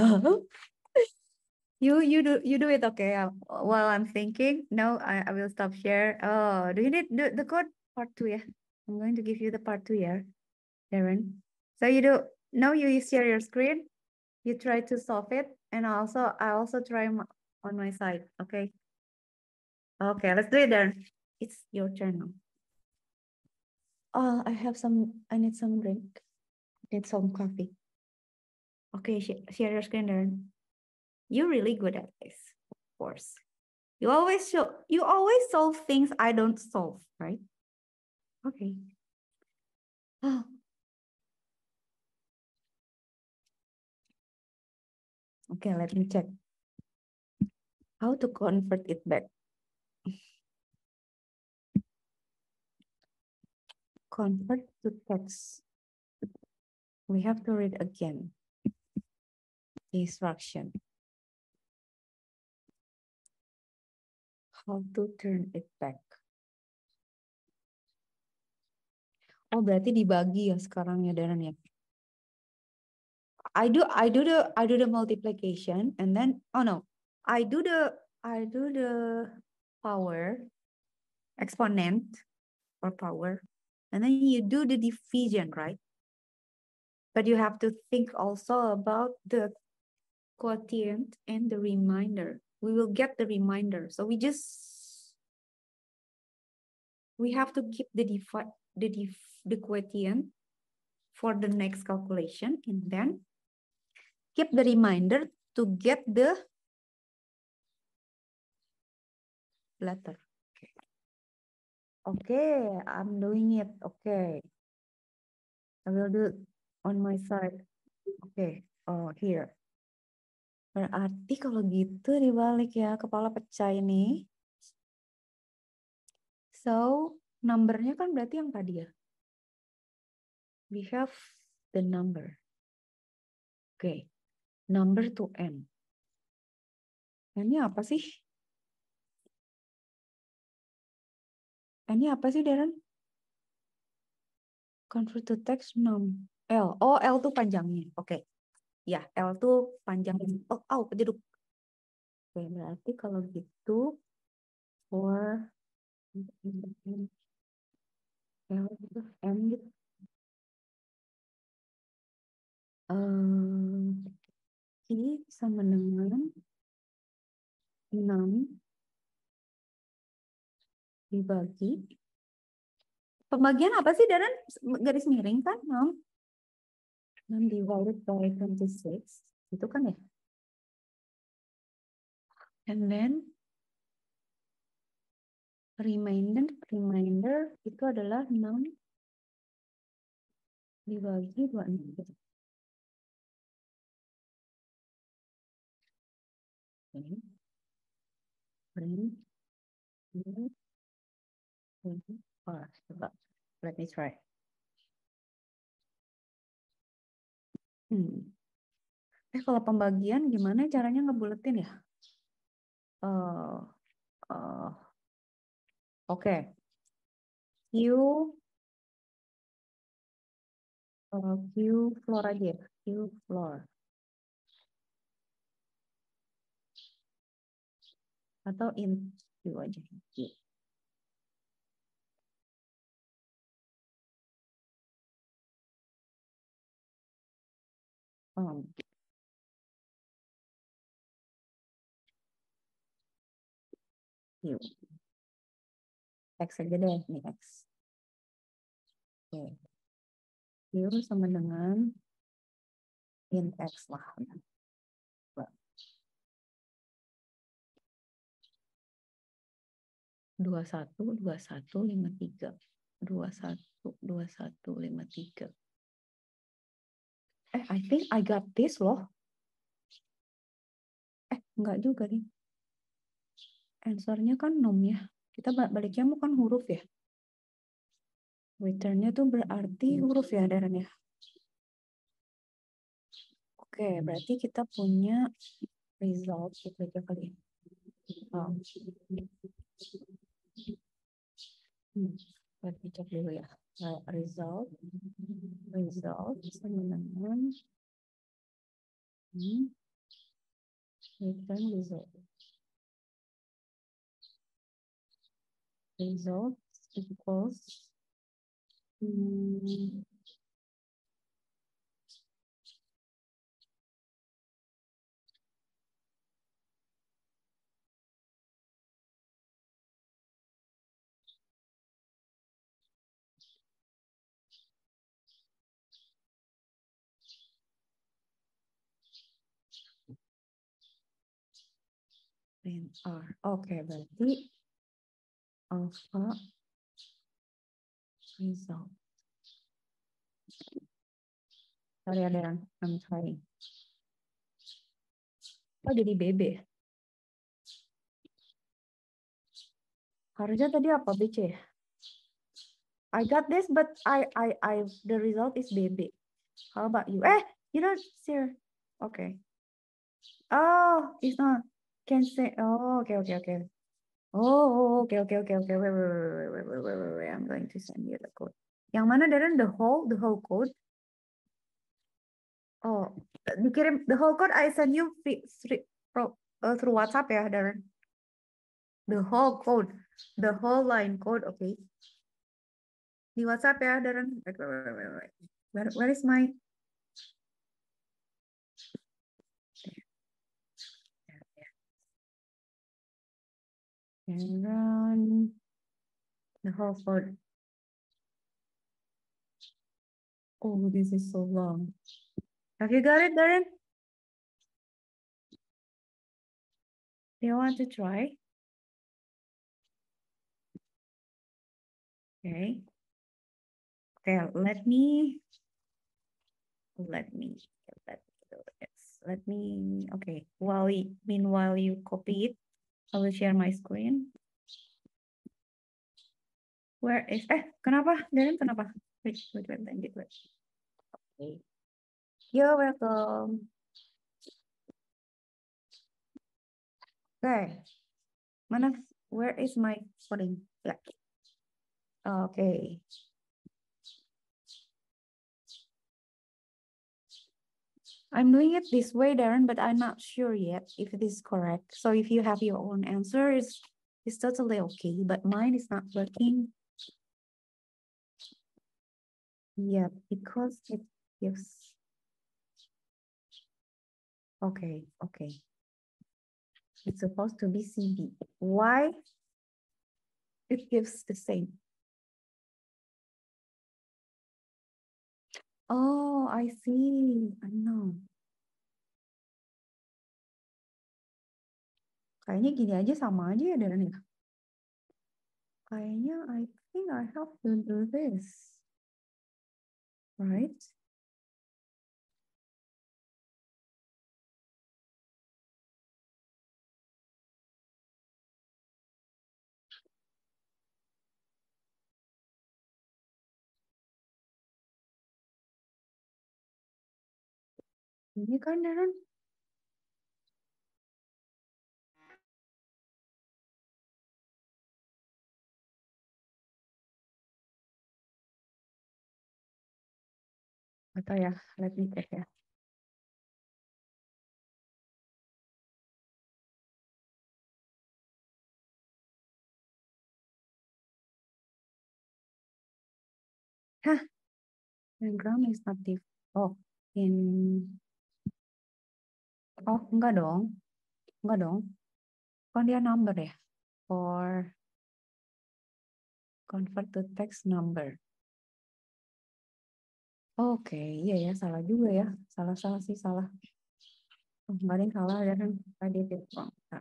You you do you do it, okay? While I'm thinking, no, I, I will stop share. Oh, do you need the, the code part two? Yeah, I'm going to give you the part two here, Darren. So you do now. You share your screen. You try to solve it, and also I also try on my side. Okay. Okay, let's do it, Darren. It's your turn now. Oh, I have some. I need some drink. I need some coffee. Okay, share your screen, Darren. You're really good at this, of course. You always show, you always solve things I don't solve, right? Okay. Oh. Okay, let me check. How to convert it back. Convert to text. We have to read again. The instruction. How to turn it back. Oh, berarti dibagi ya sekarang ya, Darren ya. I do I do the I do the multiplication and then oh no, I do the I do the power exponent or power. And then you do the division, right? But you have to think also about the quotient and the remainder. We will get the remainder. So we just, we have to keep the divide, the, div, the quotient for the next calculation, and then keep the remainder to get the letter. Okay, okay, I'm doing it. Okay, I will do it on my side. Okay, oh here. Berarti kalau gitu dibalik ya, kepala pecah ini. So, numbernya kan berarti yang tadi ya. We have the number. Oke, okay. Number to n. N-nya apa sih? N-nya apa sih, Darren? Convert to text num. L. Oh, L tuh panjangnya. Oke. Okay. Ya, L tuh panjangnya. Oh, oh, kejeduk. Oke, okay, berarti kalau gitu for L itu M gitu. Um, ini sama dengan enam dibagi. Pembagian apa sih, Darren? Garis miring kan? enam. enam divided by twenty-six. Itu kan ya? And then remainder, remainder itu adalah enam dibagi dua puluh enam. Okay. Print. Oh, coba. Let me try. Hmm. Eh, kalau pembagian gimana caranya ngebuletin ya? Uh, uh, Oke. Okay. Q, uh, Q floor aja ya. Q floor. Atau in Q aja. Q. Um. Q. X aja deh, ini X. Oke. Q sama dengan in X lah. dua satu, dua satu, lima tiga. dua satu, dua satu, lima tiga. Eh, I think I got this loh. Eh, enggak juga nih. Answernya kan nom ya. Kita baliknya bukan huruf ya. Returnnya tuh berarti huruf ya, Darren ya. Oke, berarti kita punya result gitu aja kali. Oh. Hmm. Let me cek dulu ya. Uh, result, result sama dengan hmm. return result. Result equals hmm, print R. Oke, berarti alpha result. Sorry ya, Darren. I'm trying. Oh, jadi B B. Harusnya tadi apa, B C? I got this, but I, I, I, the result is B B. How about you? Eh, you don't see. Okay. Oh, it's not. Can say. Oh, okay, okay, okay. Oh, okay, okay, okay, okay. Wait, wait, wait, wait, wait, wait, wait, wait. I'm going to send you the code. Yang mana, Darren? The whole, the whole code. Oh, dikirim the whole code. I send you free, free, pro, uh, through WhatsApp ya, Darren. The whole code, the whole line code, oke. Okay. Di WhatsApp ya, Darren. Wait, wait, wait, wait, wait. Where, where is my? And run the whole code. Oh, this is so long. Have you got it, Darren? Do you want to try? Okay. Okay, let me, let me, let me do this. Let me, okay. While, meanwhile you copy it, I will share my screen. Where is, eh, kenapa? Darren, kenapa? Wait, wait, wait, wait, wait. Okay. You're welcome. Okay. Mana, where is my coding? Yeah. Okay. I'm doing it this way, Darren, but I'm not sure yet if it is correct. So if you have your own answer, it's, it's totally okay, but mine is not working. Yeah, because it gives. Okay, okay. It's supposed to be C D. Why? It gives the same. Oh, I see. I know. Kayaknya gini aja sama aja ya, Darren ya. Kayaknya I think I have to do this. Right? Ini kan, Darren. Atau ya, let me check ya. Hah, Telegram is not div. Oh, in. Oh, enggak dong. Enggak dong. Kan dia number ya. For convert to text number. Oke, okay, iya ya, salah juga ya. Salah-salah sih, salah. Oh, enggak ada yang salah, ya kan. Tadi itu. Nah.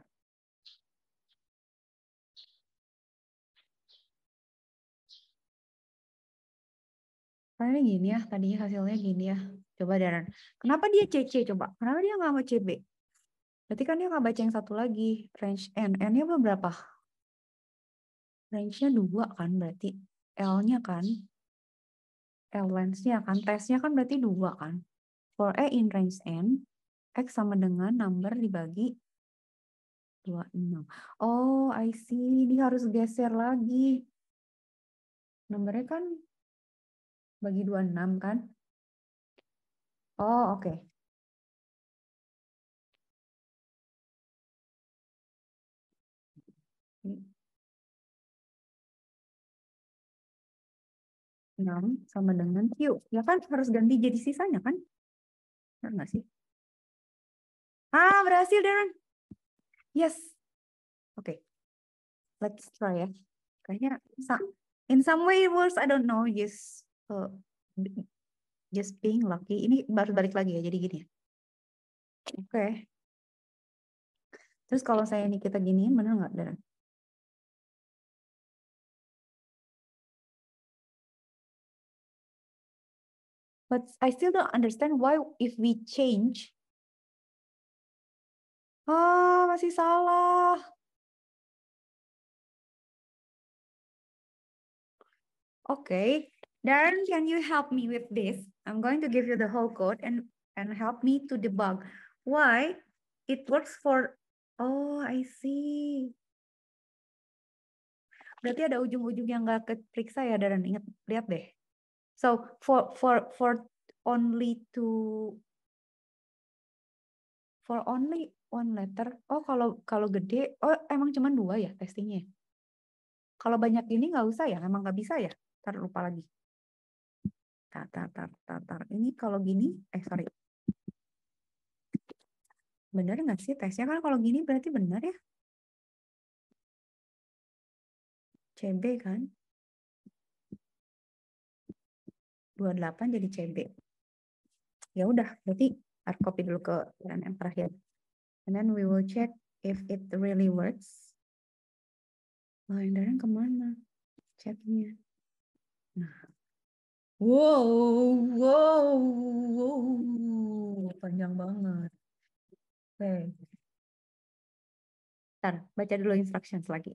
Kayaknya gini ya, tadinya hasilnya gini ya. Coba Darren. Kenapa dia C C coba? Kenapa dia nggak mau C B? Berarti kan dia nggak baca yang satu lagi. Range N. N-nya berapa? Range-nya dua kan berarti. L-nya kan. L length-nya kan. Test-nya kan berarti dua kan. For A in range N, X sama dengan number dibagi dua puluh enam. Oh, I see. Dia harus geser lagi. Nomornya kan bagi dua puluh enam kan? Oh, oke. Okay. enam sama dengan Q. Ya kan harus ganti jadi sisanya kan? Benar nggak sih? Ah, berhasil, Darren. Yes. Oke. Okay. Let's try ya. Kayaknya in some way it works, I don't know. Just, uh, just being lucky. Ini baru balik lagi ya, jadi gini. Oke. Okay. Terus kalau saya ini kita giniin, bener nggak, Darren? But I still don't understand why if we change. Ah, masih salah. Okay. Darren, can you help me with this? I'm going to give you the whole code and, and help me to debug. Why it works for, oh, I see. Berarti ada ujung-ujung yang nggak keperiksa ya, Darren. Ingat, lihat deh. So, for, for, for only to, for only, one letter. Oh, kalau kalau gede, oh emang cuma dua ya testingnya. Kalau banyak ini nggak usah ya, emang nggak bisa ya. Ntar lupa lagi. Tar, tar, tar, tar, tar. Ini kalau gini, eh sorry. Bener nggak sih tesnya? Kan kalau gini berarti benar ya. C B kan. dua puluh delapan jadi C B. Ya udah, berarti harus copy dulu ke yang terakhir. And then we will check if it really works. Oh, yang Darren kemana? Chatnya. Nah. Wow, wow, wow. Panjang banget. Oke. Okay. Ntar, baca dulu instructions lagi.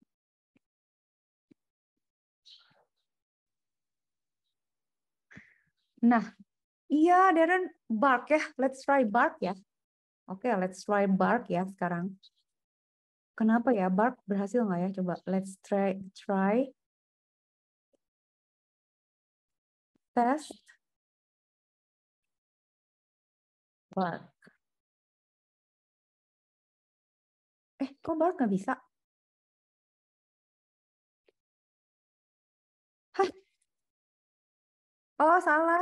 Nah, iya Darren bark ya. Let's try bark ya. Oke, okay, let's try bark ya sekarang. Kenapa ya bark berhasil nggak ya? Coba let's try try test bark. Eh, kok bark nggak bisa? Hah? Oh, salah.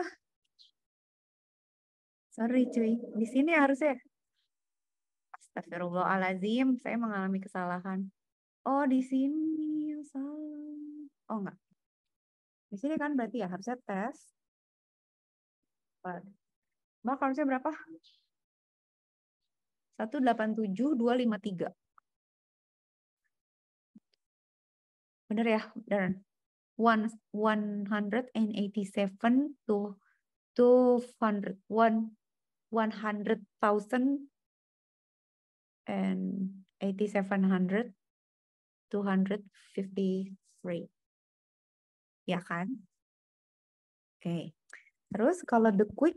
Sorry cuy. Di sini harusnya. Astagfirullahaladzim, saya mengalami kesalahan. Oh, di sini salah. Oh, enggak. Di sini kan berarti ya harusnya tes. Bark harusnya berapa? satu delapan tujuh dua lima tiga. Bener ya, Darren? One, one hundred eighty seven to two hundred one one hundred thousand and eighty seven hundred two hundred fifty three. Ya kan? Oke. Okay. Terus kalau the quick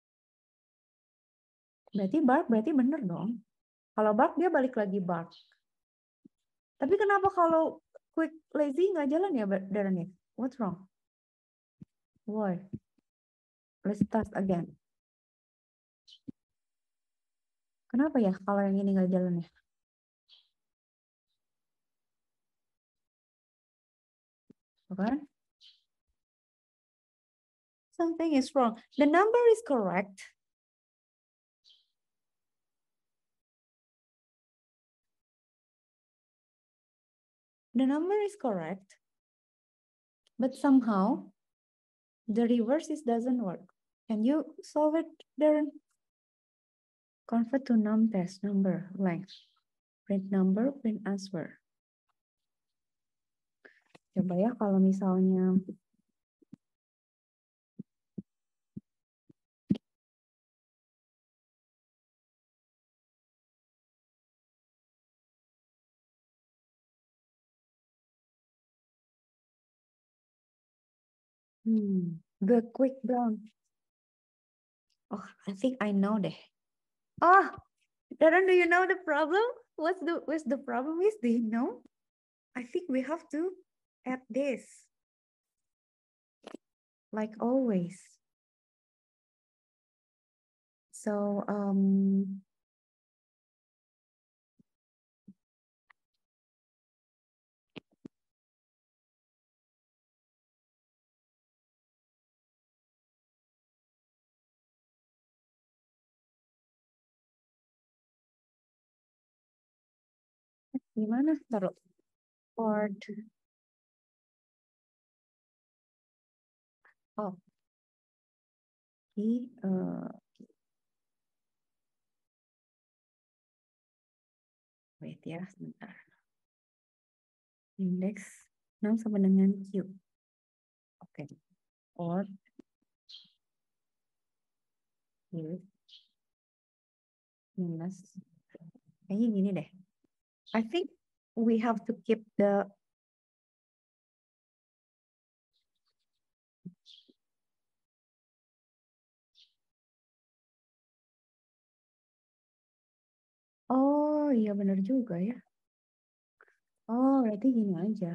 berarti bark berarti bener dong. Kalau bark dia balik lagi bark. Tapi kenapa kalau quick lazy nggak jalan ya Darren ya? What's wrong? Why? Let's start again. Kenapa ya kalau yang ini nggak jalan ya? Bukan? Something is wrong. The number is correct. The number is correct. But somehow the reverse is doesn't work. Can you solve it, Darren? Convert to num test number length. Print number, print answer. Coba ya kalau misalnya hmm, the quick brown. Oh, I think I know deh. Oh, Darren, do you know the problem? What's the what's the problem is? Do you know? I think we have to add this. Like always. So, um, gimana taruh? Chord. Oh, di uh, wait ya, sebentar. Index enam sama dengan Q. Oke. Okay. Chord. Q. Minus. Kayaknya gini deh. I think we have to keep the Oh, iya benar juga ya. Oh, berarti gini aja.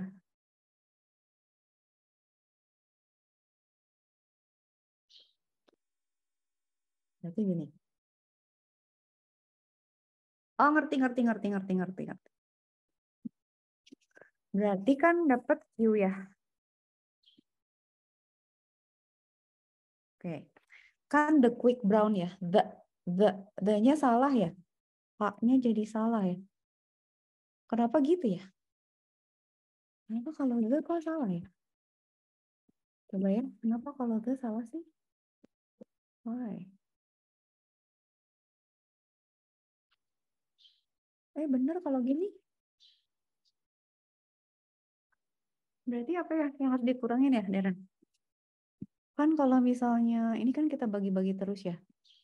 Berarti gini. Oh, ngerti, ngerti, ngerti, ngerti, ngerti, ngerti. Berarti kan dapat Q ya. Oke. Kan the quick brown ya. The, the, the-nya salah ya. A-nya jadi salah ya. Kenapa gitu ya? Kenapa kalau the kok salah ya? Coba ya, kenapa kalau the salah sih? Why? Eh bener kalau gini. Berarti apa ya yang harus dikurangin ya, Darren? Kan kalau misalnya, ini kan kita bagi-bagi terus ya.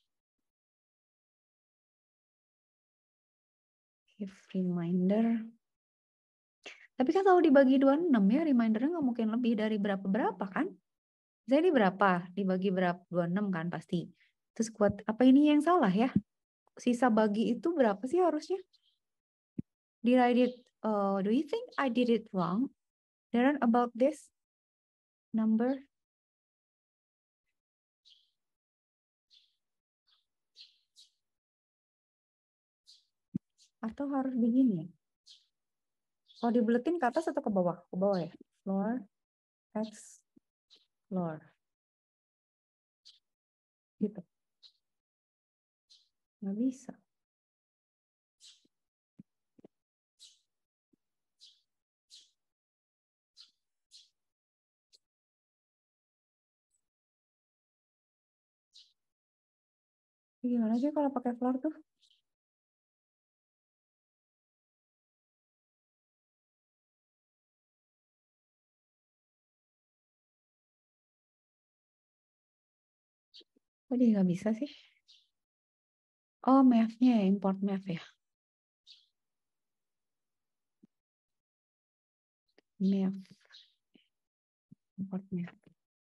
If reminder. Tapi kan kalau dibagi dua puluh enam ya, remindernya nggak mungkin lebih dari berapa-berapa kan? Jadi berapa? Dibagi berapa? dua puluh enam kan pasti. Terus kuat, apa ini yang salah ya? Sisa bagi itu berapa sih harusnya? Did I did, uh, do you think I did it wrong? Darren, about this number? Atau harus begini ya? Kalau dibuletin ke atas atau ke bawah? Ke bawah ya? Floor, X, floor. Gitu. Nggak bisa. Gimana sih kalau pakai floor tuh? Kok jadi nggak bisa sih? Oh, math-nya ya, import math ya. Math. Import math.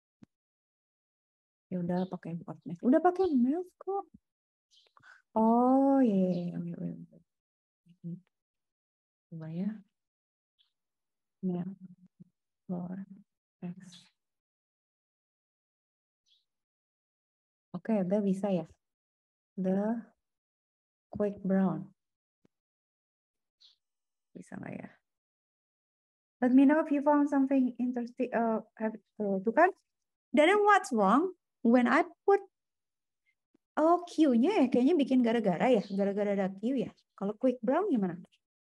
Ya udah pakai import math. Udah pakai math kok. Oh, iya, iya, iya, iya, iya. Coba ya. Math, floor, X. Oke, udah bisa ya. The quick brown. Bisa nggak ya? Let me know if you found something interesting. Uh, have, uh, tuh kan? Then what's wrong when I put oh Q-nya ya kayaknya bikin gara-gara ya, gara-gara ada Q ya. Kalau quick brown gimana?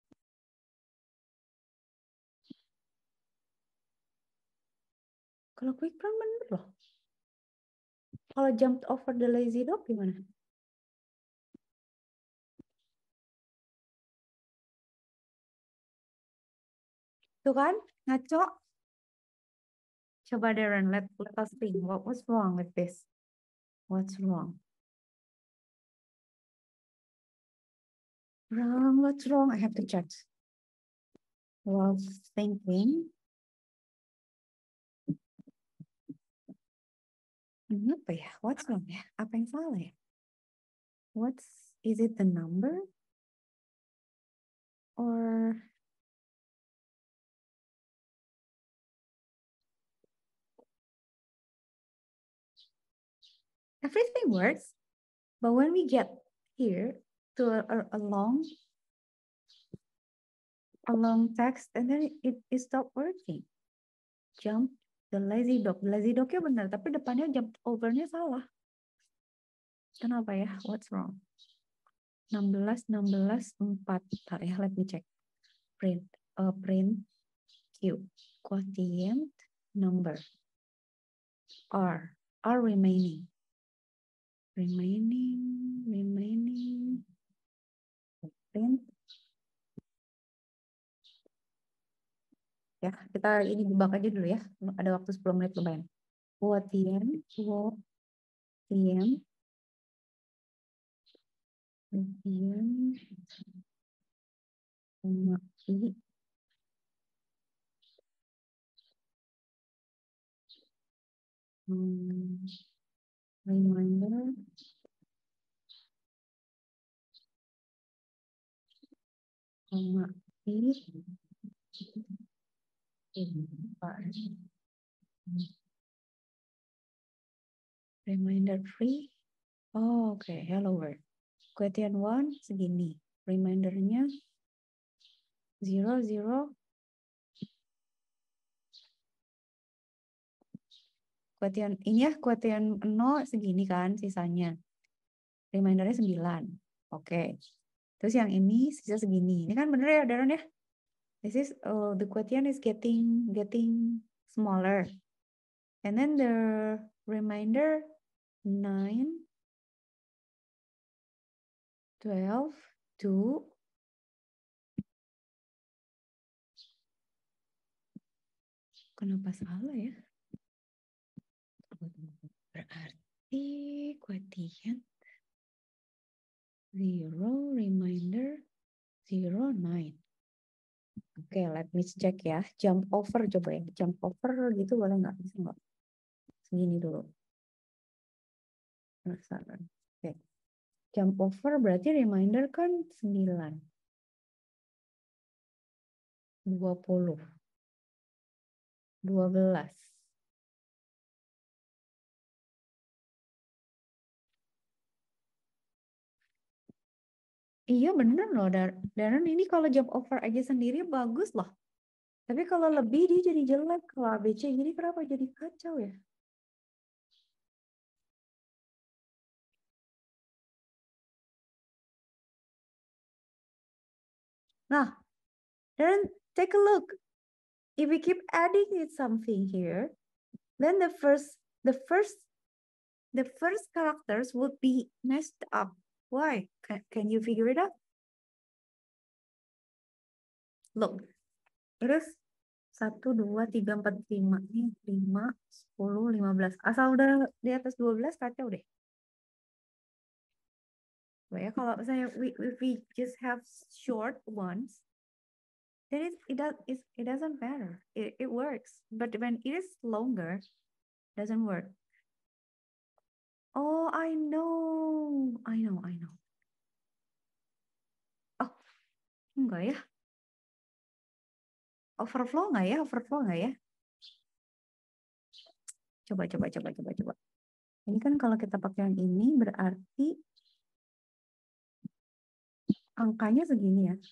Kalau quick brown bener loh. Kalau jumped over the lazy dog gimana? Tuh kan, ngaco. Coba Darren, let, let us think. What was wrong with this? What's wrong? Wrong, what's wrong? I have to check. While thinking. Hmm, apa ya? What's wrong ya? Apa yang salah ya? What's, is it the number? Or everything works, but when we get here to a, a, a long, a long text, and then it, it stopped working. Jump the lazy dog. The lazy dognya benar, tapi depannya jump overnya salah. Kenapa ya? What's wrong? enam belas, enam belas, empat. Bentar ya, let me check. Print, uh, print Q. Quotient number. R. R remaining. Remaining, remaining. Print. Ya, kita ini bebak aja dulu ya. Ada waktu sepuluh menit lumayan. Quotient, quotient, quotient, koma I, hmm, reminder, koma I, reminder free. Oh, oke, okay. Hello world. Quotient one segini. remindernya zero, zero. Kuotian ini ya, kuotian nol segini kan sisanya. Remindernya sembilan. Oke. Terus yang ini sisa segini. Ini kan bener ya, Darren ya? This is uh, the quotient is getting getting smaller. And then the remainder nine, twelve, two. Kenapa salah ya? Berarti quotient zero, remainder zero, nine. Oke, okay, let me check ya. Jump over coba ya. Jump over gitu boleh nggak? Bisa nggak? Segini dulu. Penasaran. Oke. Okay. Jump over berarti remainder kan sembilan. dua puluh. dua belas. Iya bener loh, Darren ini kalau jump over aja sendiri bagus loh. Tapi kalau lebih dia jadi jelek kalau A B C. Jadi kenapa jadi kacau ya? Nah, Darren, take a look. If we keep adding it something here, then the first, the first, the first characters would be messed up. Why? Can, can you figure it out? Look, terus satu, dua, tiga, empat, lima, nih, lima, sepuluh, lima belas. Asal udah di atas dua belas kacau deh. Ya, kalau misalnya we, if we just have short ones, then it it does it, it doesn't matter. It it works. But when it is longer, doesn't work. Oh, I know, I know, I know. Oh, enggak ya? Overflow nggak ya? Overflow nggak ya? Coba, coba, coba, coba, coba. Ini kan kalau kita pakai yang ini berarti angkanya segini ya.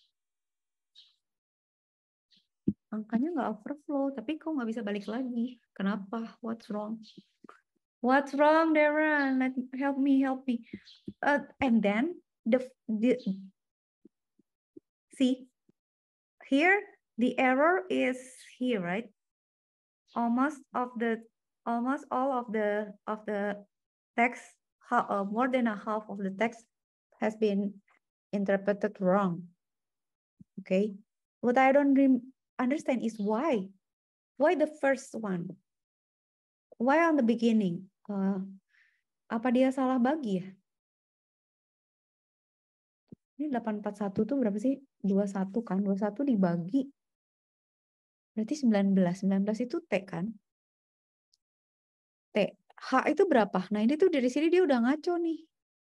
Angkanya nggak overflow, tapi kok nggak bisa balik lagi? Kenapa? What's wrong? What's wrong, Darren? Let help me, help me. Uh, and then the the see here the error is here, right? Almost of the almost all of the of the text, uh, more than a half of the text has been interpreted wrong. Okay, what I don't understand is why. Why the first one? Why on the beginning? Uh, apa dia salah bagi ya? Ini delapan empat satu tuh berapa sih? dua puluh satu kan? dua puluh satu dibagi. Berarti sembilan belas. sembilan belas itu T kan? T. H itu berapa? Nah ini tuh dari sini dia udah ngaco nih.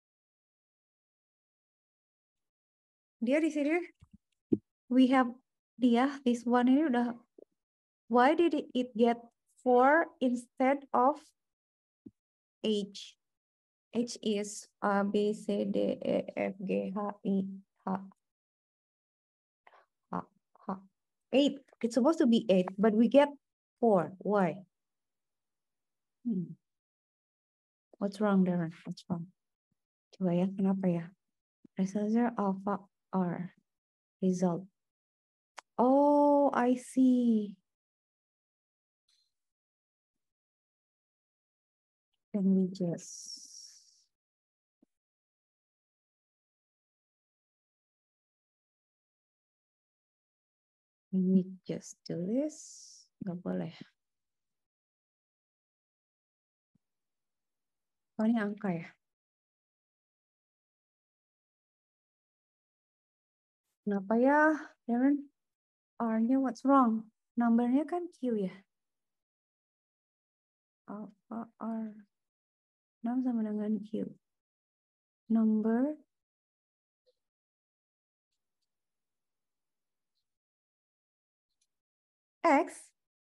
Dia di sini. We have dia, this one ini udah. Why did it get four instead of H? H is A, B, C, D, E, F, G, H, I, H. H, H. Eight. It's supposed to be eight, but we get four. Why? Hmm. What's wrong, Darren? What's wrong? Coba ya, kenapa ya? Result alpha R. Result. Oh, I see. Can we just... Can we just do this? Nggak boleh. Oh, ini angka ya? Kenapa ya, Darren? R-nya what's wrong? Numbernya kan Q ya? Alpha R. enam sama dengan Q. Number X.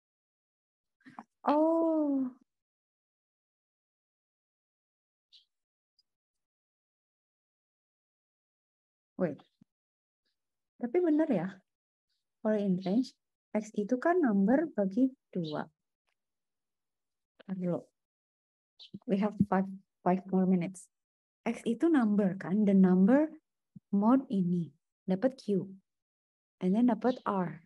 Oh. Wait. Tapi benar ya, for in range, X itu kan number bagi dua. Dulu. We have five, five more minutes. X itu number kan, the number mode ini. Dapat Q. And then dapat R.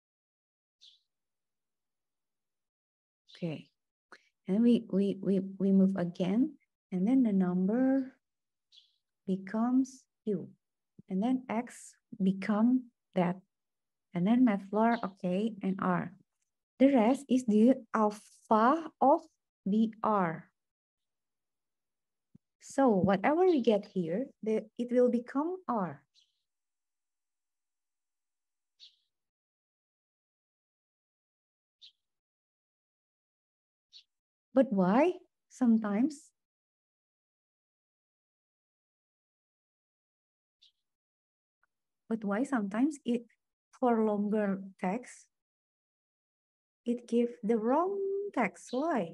Okay. And we, we, we, we move again. And then the number becomes Q. And then X become that. And then math floor, okay, and R. The rest is the alpha of the R. So whatever we get here, the, it will become R. But why sometimes but why sometimes it for longer text it gives the wrong text? Why?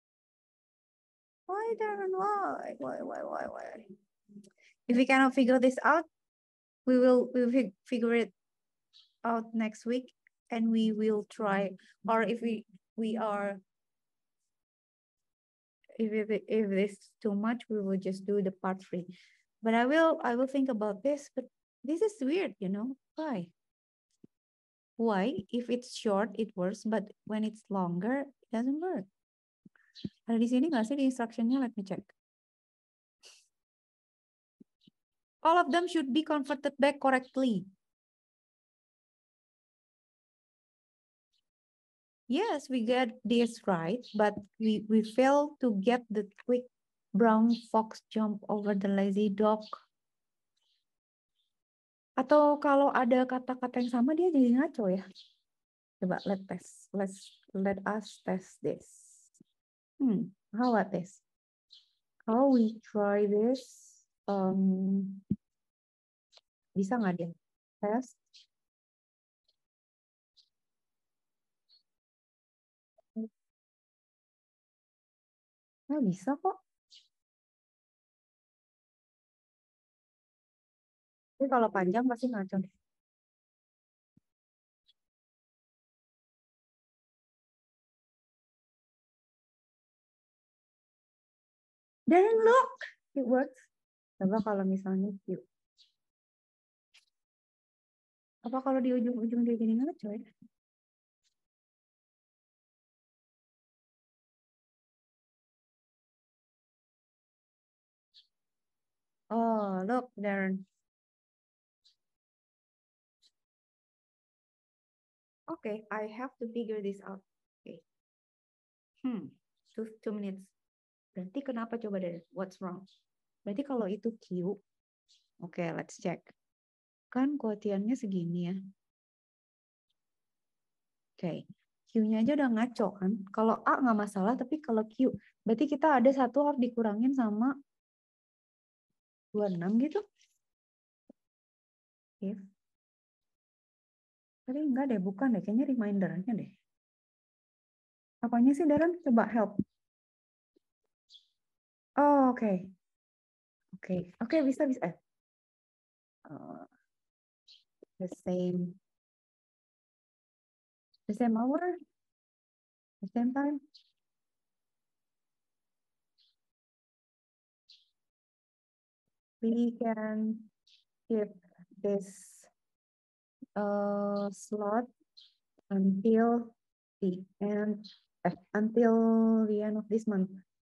Why, Darren? Why? Why? Why? Why? Why? If we cannot figure this out, we will we will figure it out next week, and we will try. Or if we we are if if if this is too much, we will just do the part three. But I will I will think about this. But this is weird, you know? Why? Why? If it's short, it works. But when it's longer, it doesn't work. Ada di sini nggak sih di instructionnya? Let me check. All of them should be converted back correctly. Yes, we get this right, but we, we fail to get the quick brown fox jump over the lazy dog. Atau kalau ada kata-kata yang sama, dia jadi ngaco ya. Coba let test. Let's let us test this. Hmm, how about this? How we try this? Um, bisa nggak dia? Test. Nah, bisa kok. Tapi kalau panjang pasti ngaco. Dan look, it works. Coba kalau misalnya Q. Apa kalau di ujung-ujung dia jadi ngaco ya? Oh, look, Darren. Okay, I have to figure this out. Okay. Hmm, two, two minutes. Berarti kenapa coba Darren? What's wrong? Berarti kalau itu Q, oke, okay, let's check. Kan kuotiannya segini ya. Oke, okay. Q-nya aja udah ngaco kan. Kalau A nggak masalah, tapi kalau Q, berarti kita ada satu harus dikurangin sama dua puluh enam gitu. If. Tapi enggak deh, bukan deh. Kayaknya remindernya deh. Apanya sih, Darren? Coba help. Oh, oke. Okay. Oke, okay. oke okay, bisa, bisa. Uh, the same. The same hour? The same time? We can keep this uh, slot until the end, uh, until the end of this month.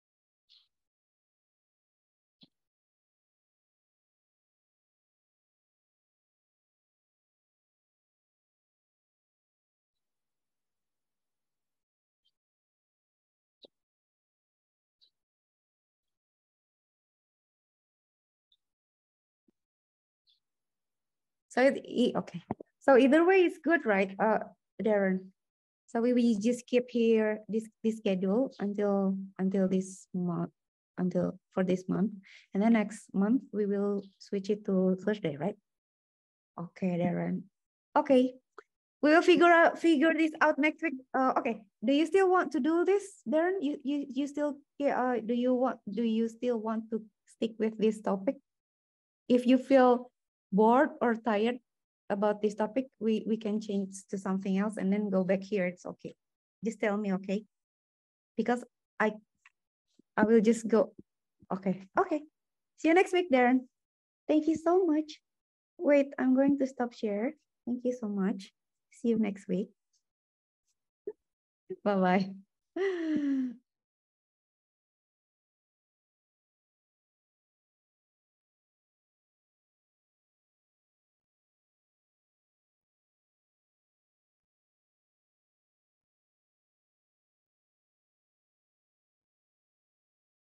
So it, okay. So either way is good, right, uh, Darren? So we will just keep here this this schedule until until this month, until for this month, and then next month we will switch it to Thursday, right? Okay, Darren. Okay, we will figure out figure this out next week. Uh, okay. Do you still want to do this, Darren? You you you still uh do you want do you still want to stick with this topic? If you feel bored or tired, about this topic, we, we can change to something else and then go back here. It's okay. Just tell me, okay? Because I I will just go. Okay. Okay. See you next week, Darren. Thank you so much. Wait, I'm going to stop share. Thank you so much. See you next week. Bye-bye.